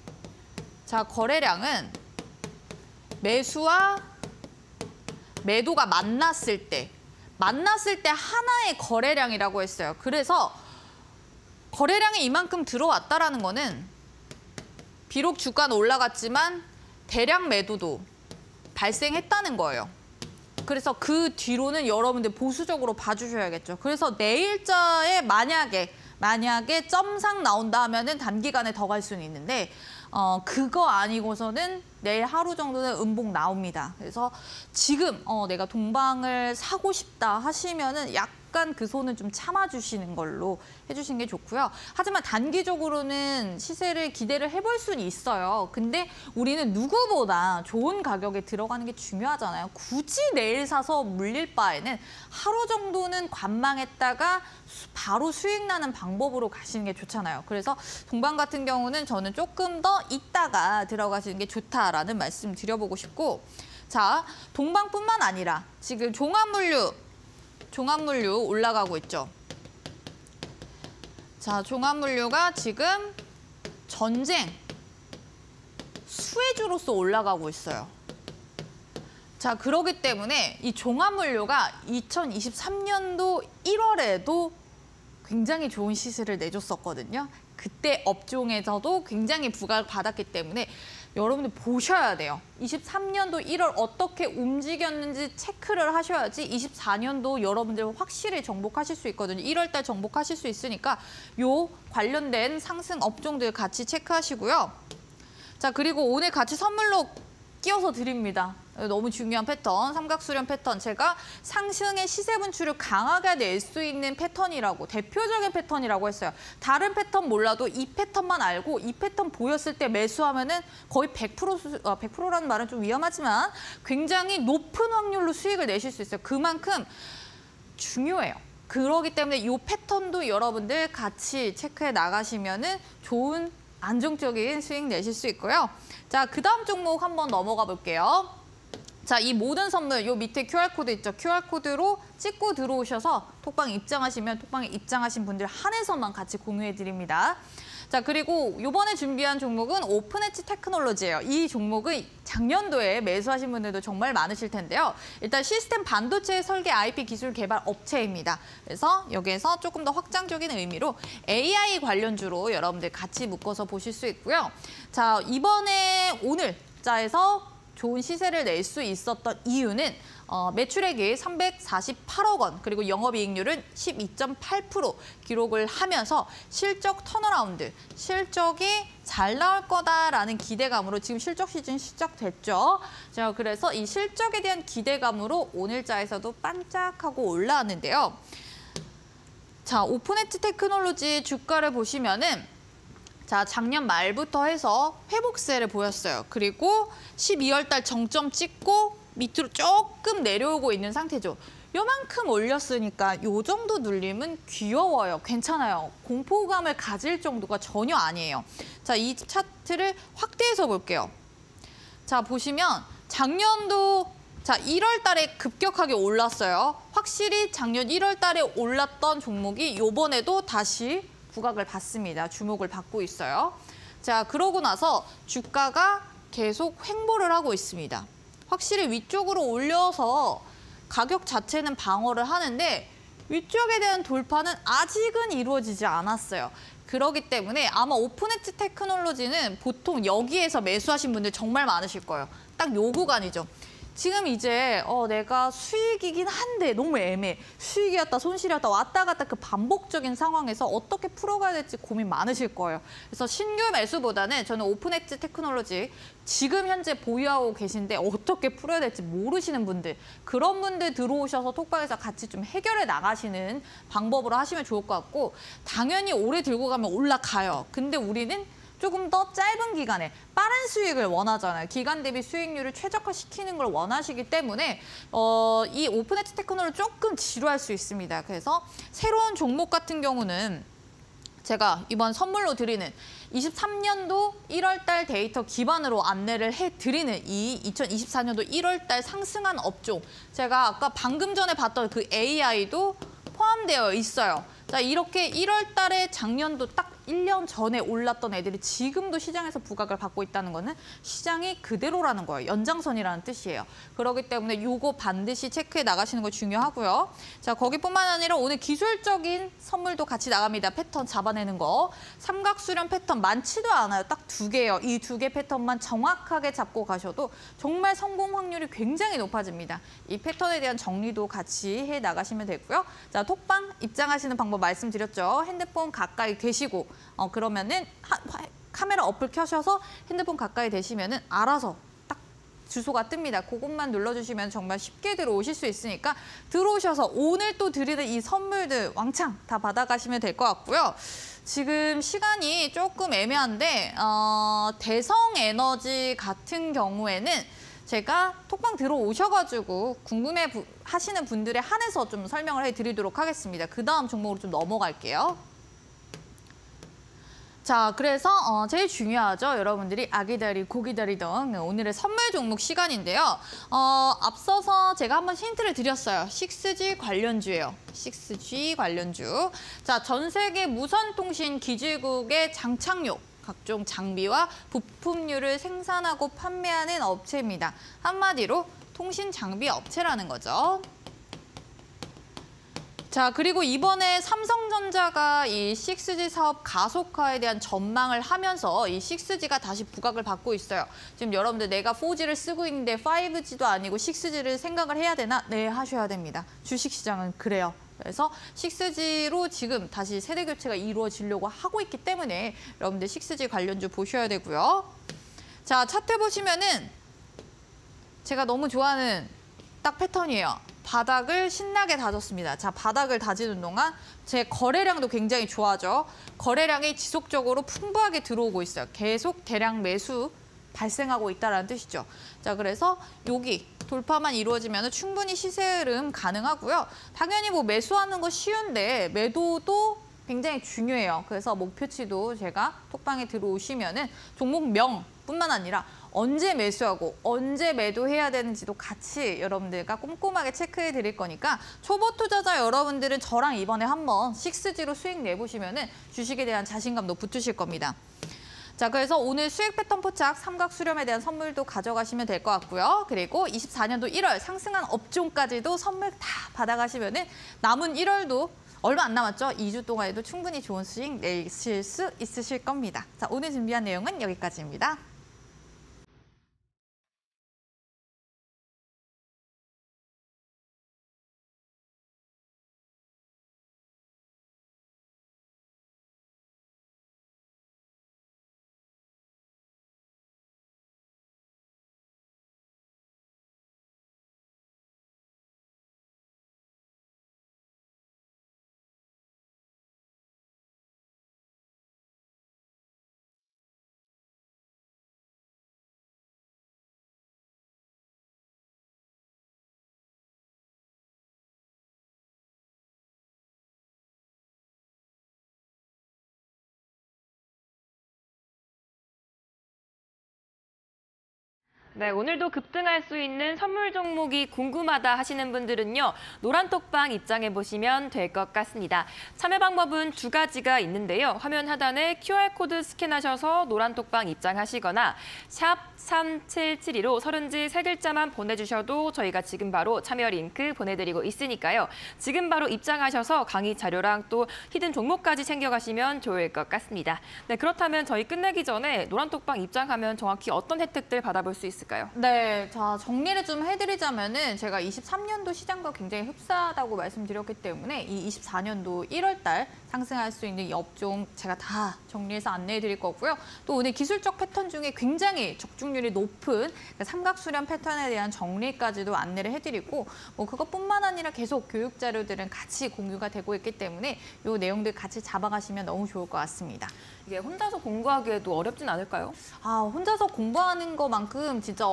자, 거래량은 매수와 매도가 만났을 때 하나의 거래량이라고 했어요. 그래서 거래량이 이만큼 들어왔다라는 거는 비록 주가는 올라갔지만 대량 매도도 발생했다는 거예요. 그래서 그 뒤로는 여러분들 보수적으로 봐주셔야겠죠. 그래서 내일자에 만약에 점상 나온다 하면은 단기간에 더 갈 수는 있는데 그거 아니고서는 내일 하루 정도는 음봉 나옵니다. 그래서 지금 내가 동방을 사고 싶다 하시면은 약간 약간 그 손은 좀 참아주시는 걸로 해주시는 게 좋고요. 하지만 단기적으로는 시세를 기대를 해볼 수는 있어요. 근데 우리는 누구보다 좋은 가격에 들어가는 게 중요하잖아요. 굳이 내일 사서 물릴 바에는 하루 정도는 관망했다가 바로 수익 나는 방법으로 가시는 게 좋잖아요. 그래서 동방 같은 경우는 저는 조금 더 있다가 들어가시는 게 좋다라는 말씀 드려보고 싶고, 자, 동방뿐만 아니라 지금 종합물류 올라가고 있죠. 자, 종합물류가 지금 전쟁 수혜주로서 올라가고 있어요. 자, 그렇기 때문에 이 종합물류가 2023년도 1월에도 굉장히 좋은 시세를 내줬었거든요. 그때 업종에서도 굉장히 부각을 받았기 때문에 여러분들 보셔야 돼요. 23년도 1월 어떻게 움직였는지 체크를 하셔야지 24년도 여러분들 확실히 정복하실 수 있거든요. 1월 달 정복하실 수 있으니까 요 관련된 상승 업종들 같이 체크하시고요. 자, 그리고 오늘 같이 선물로 끼워서 드립니다. 너무 중요한 패턴, 삼각수렴 패턴. 제가 상승의 시세 분출을 강하게 낼 수 있는 패턴이라고, 대표적인 패턴이라고 했어요. 다른 패턴 몰라도 이 패턴만 알고 이 패턴 보였을 때 매수하면은 거의 100%라는 말은 좀 위험하지만 굉장히 높은 확률로 수익을 내실 수 있어요. 그만큼 중요해요. 그렇기 때문에 이 패턴도 여러분들 같이 체크해 나가시면은 좋은 안정적인 수익 내실 수 있고요. 자, 그 다음 종목 한번 넘어가 볼게요. 자, 이 모든 선물 요 밑에 QR코드 있죠. QR코드로 찍고 들어오셔서 톡방 입장하시면 톡방에 입장하신 분들 한해서만 같이 공유해 드립니다. 자, 그리고 이번에 준비한 종목은 오픈엣지 테크놀로지예요. 이 종목은 작년도에 매수하신 분들도 정말 많으실 텐데요. 일단 시스템 반도체 설계 IP 기술 개발 업체입니다. 그래서 여기에서 조금 더 확장적인 의미로 AI 관련주로 여러분들 같이 묶어서 보실 수 있고요. 자, 이번에 오늘자에서 좋은 시세를 낼 수 있었던 이유는 매출액이 348억 원, 그리고 영업이익률은 12.8% 기록을 하면서 실적 턴어라운드, 실적이 잘 나올 거다라는 기대감으로 지금 실적 시즌 시작됐죠. 자, 그래서 이 실적에 대한 기대감으로 오늘자에서도 반짝하고 올라왔는데요. 자, 오픈엣지 테크놀로지 주가를 보시면은 자, 작년 말부터 해서 회복세를 보였어요. 그리고 12월 달 정점 찍고 밑으로 조금 내려오고 있는 상태죠. 요만큼 올렸으니까 요 정도 눌림은 귀여워요. 괜찮아요. 공포감을 가질 정도가 전혀 아니에요. 자, 이 차트를 확대해서 볼게요. 자, 보시면 작년도 자, 1월 달에 급격하게 올랐어요. 확실히 작년 1월 달에 올랐던 종목이 요번에도 다시 부각을 받습니다. 주목을 받고 있어요. 자, 그러고 나서 주가가 계속 횡보를 하고 있습니다. 확실히 위쪽으로 올려서 가격 자체는 방어를 하는데 위쪽에 대한 돌파는 아직은 이루어지지 않았어요. 그렇기 때문에 아마 오픈엣지 테크놀로지는 보통 여기에서 매수하신 분들 정말 많으실 거예요. 딱 요 구간이죠. 지금 이제 내가 수익이긴 한데 너무 애매해. 수익이었다 손실이었다 왔다 갔다 그 반복적인 상황에서 어떻게 풀어가야 될지 고민 많으실 거예요. 그래서 신규 매수보다는 저는 오픈엣지 테크놀로지 지금 현재 보유하고 계신데 어떻게 풀어야 될지 모르시는 분들, 그런 분들 들어오셔서 톡방에서 같이 좀 해결해 나가시는 방법으로 하시면 좋을 것 같고, 당연히 오래 들고 가면 올라가요. 근데 우리는 조금 더 짧은 기간에 빠른 수익을 원하잖아요. 기간 대비 수익률을 최적화시키는 걸 원하시기 때문에 이 오픈엣지 테크놀로지 조금 지루할 수 있습니다. 그래서 새로운 종목 같은 경우는 제가 이번 선물로 드리는 23년도 1월 달 데이터 기반으로 안내를 해드리는 이 2024년도 1월 달 상승한 업종, 제가 아까 방금 전에 봤던 그 AI도 포함되어 있어요. 자, 이렇게 1월 달에 작년도 딱 1년 전에 올랐던 애들이 지금도 시장에서 부각을 받고 있다는 거는 시장이 그대로라는 거예요. 연장선이라는 뜻이에요. 그렇기 때문에 요거 반드시 체크해 나가시는 거 중요하고요. 자, 거기뿐만 아니라 오늘 기술적인 선물도 같이 나갑니다. 패턴 잡아내는 거. 삼각수렴 패턴 많지도 않아요. 딱 2개예요. 이 2개 패턴만 정확하게 잡고 가셔도 정말 성공 확률이 굉장히 높아집니다. 이 패턴에 대한 정리도 같이 해 나가시면 되고요. 자, 톡방 입장하시는 방법 말씀드렸죠. 핸드폰 가까이 대시고 그러면은 카메라 어플 켜셔서 핸드폰 가까이 대시면은 알아서 딱 주소가 뜹니다. 그것만 눌러주시면 정말 쉽게 들어오실 수 있으니까 들어오셔서 오늘 또 드리는 이 선물들 왕창 다 받아가시면 될 것 같고요. 지금 시간이 조금 애매한데 대성에너지 같은 경우에는 제가 톡방 들어오셔가지고 궁금해 하시는 분들에 한해서 좀 설명을 해드리도록 하겠습니다. 그 다음 종목으로 좀 넘어갈게요. 자, 그래서 제일 중요하죠. 여러분들이 아기다리, 고기다리던 오늘의 선물 종목 시간인데요. 앞서서 제가 한번 힌트를 드렸어요. 6G 관련주예요. 6G 관련주. 자, 전 세계 무선통신 기지국의 장착용, 각종 장비와 부품류를 생산하고 판매하는 업체입니다. 한마디로 통신 장비 업체라는 거죠. 자, 그리고 이번에 삼성전자가 이 6G 사업 가속화에 대한 전망을 하면서 이 6G가 다시 부각을 받고 있어요. 지금 여러분들 내가 4G를 쓰고 있는데 5G도 아니고 6G를 생각을 해야 되나? 네, 하셔야 됩니다. 주식시장은 그래요. 그래서 6G로 지금 다시 세대 교체가 이루어지려고 하고 있기 때문에 여러분들 6G 관련주 보셔야 되고요. 자, 차트 보시면은 제가 너무 좋아하는 딱 패턴이에요. 바닥을 신나게 다졌습니다. 자, 바닥을 다지는 동안 제 거래량도 굉장히 좋아져. 거래량이 지속적으로 풍부하게 들어오고 있어요. 계속 대량 매수 발생하고 있다는 뜻이죠. 자, 그래서 여기 돌파만 이루어지면 충분히 시세 흐름 가능하고요. 당연히 뭐 매수하는 거 쉬운데 매도도 굉장히 중요해요. 그래서 목표치도 제가 톡방에 들어오시면은 종목명뿐만 아니라 언제 매수하고 언제 매도해야 되는지도 같이 여러분들과 꼼꼼하게 체크해 드릴 거니까 초보 투자자 여러분들은 저랑 이번에 한번 6G로 수익 내보시면은 주식에 대한 자신감도 붙으실 겁니다. 자, 그래서 오늘 수익 패턴 포착 삼각 수렴에 대한 선물도 가져가시면 될 것 같고요. 그리고 24년도 1월 상승한 업종까지도 선물 다 받아가시면은 남은 1월도 얼마 안 남았죠? 2주 동안에도 충분히 좋은 수익 내실 수 있으실 겁니다. 자, 오늘 준비한 내용은 여기까지입니다. 네, 오늘도 급등할 수 있는 선물 종목이 궁금하다 하시는 분들은요. 노란톡방 입장해 보시면 될 것 같습니다. 참여 방법은 두 가지가 있는데요. 화면 하단에 QR코드 스캔하셔서 노란톡방 입장하시거나 샵 3772로 서른지 세 글자만 보내주셔도 저희가 지금 바로 참여 링크 보내드리고 있으니까요. 지금 바로 입장하셔서 강의 자료랑 또 히든 종목까지 챙겨가시면 좋을 것 같습니다. 네, 그렇다면 저희 끝내기 전에 노란톡방 입장하면 정확히 어떤 혜택들 받아볼 수 있을까요? 네, 자, 정리를 좀 해드리자면은 제가 23년도 시장과 굉장히 흡사하다고 말씀드렸기 때문에 이 24년도 1월 달 상승할 수 있는 이 업종 제가 다 정리해서 안내해 드릴 거고요. 또 오늘 기술적 패턴 중에 굉장히 적중률이 높은 삼각수렴 패턴에 대한 정리까지도 안내를 해드리고 뭐 그것뿐만 아니라 계속 교육 자료들은 같이 공유가 되고 있기 때문에 이 내용들 같이 잡아가시면 너무 좋을 것 같습니다. 이게 혼자서 공부하기에도 어렵진 않을까요? 아, 혼자서 공부하는 것만큼 진짜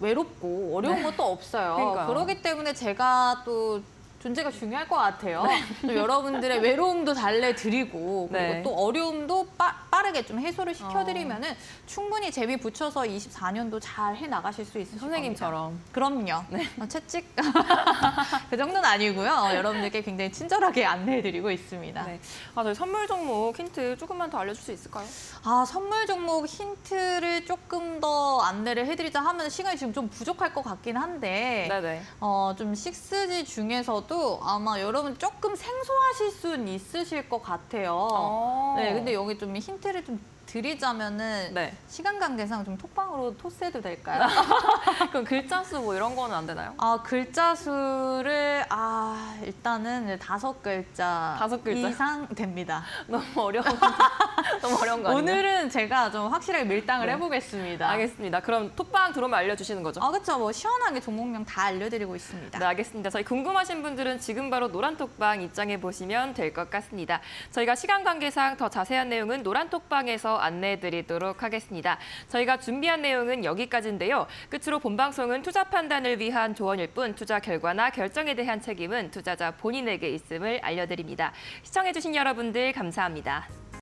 외롭고 어려운 네. 것도 없어요. 그러니까요. 그렇기 때문에 제가 또 존재가 중요할 것 같아요. 또 여러분들의 외로움도 달래드리고 그리고 네. 또 어려움도 빠르게 좀 해소를 시켜드리면은 충분히 재미 붙여서 24년도 잘 해나가실 수 있으실 선생님처럼. 겁니다. 그럼요. 네. 채찍 그 정도는 아니고요. 여러분들께 굉장히 친절하게 안내해드리고 있습니다. 네. 아, 저희 선물 종목 힌트 조금만 더 알려줄 수 있을까요? 아, 선물 종목 힌트를 조금 더 안내를 해드리자 하면 시간이 지금 좀 부족할 것 같긴 한데 네네. 좀 6G 중에서도 아마 여러분 조금 생소하실 수는 있으실 것 같아요. 네, 근데 여기 좀 힌트를 좀 드리자면은 네. 시간 관계상 좀 톡방으로 토스해도 될까요? 그럼 글자 수 뭐 이런 거는 안 되나요? 아, 글자 수를 일단은 5글자, 5글자? 이상 됩니다. 너무 어려운 너무 어려운 거 아니에요? 오늘은 이거는 제가 좀 확실하게 밀당을 네. 해보겠습니다. 알겠습니다. 그럼 톡방 들어오면 알려주시는 거죠? 그렇죠. 뭐 시원하게 종목명 다 알려드리고 있습니다. 네, 알겠습니다. 저희 궁금하신 분들은 지금 바로 노란톡방 입장해 보시면 될 것 같습니다. 저희가 시간 관계상 더 자세한 내용은 노란톡방에서 안내해 드리도록 하겠습니다. 저희가 준비한 내용은 여기까지인데요. 끝으로 본방송은 투자 판단을 위한 조언일 뿐 투자 결과나 결정에 대한 책임은 투자자 본인에게 있음을 알려드립니다. 시청해 주신 여러분들 감사합니다.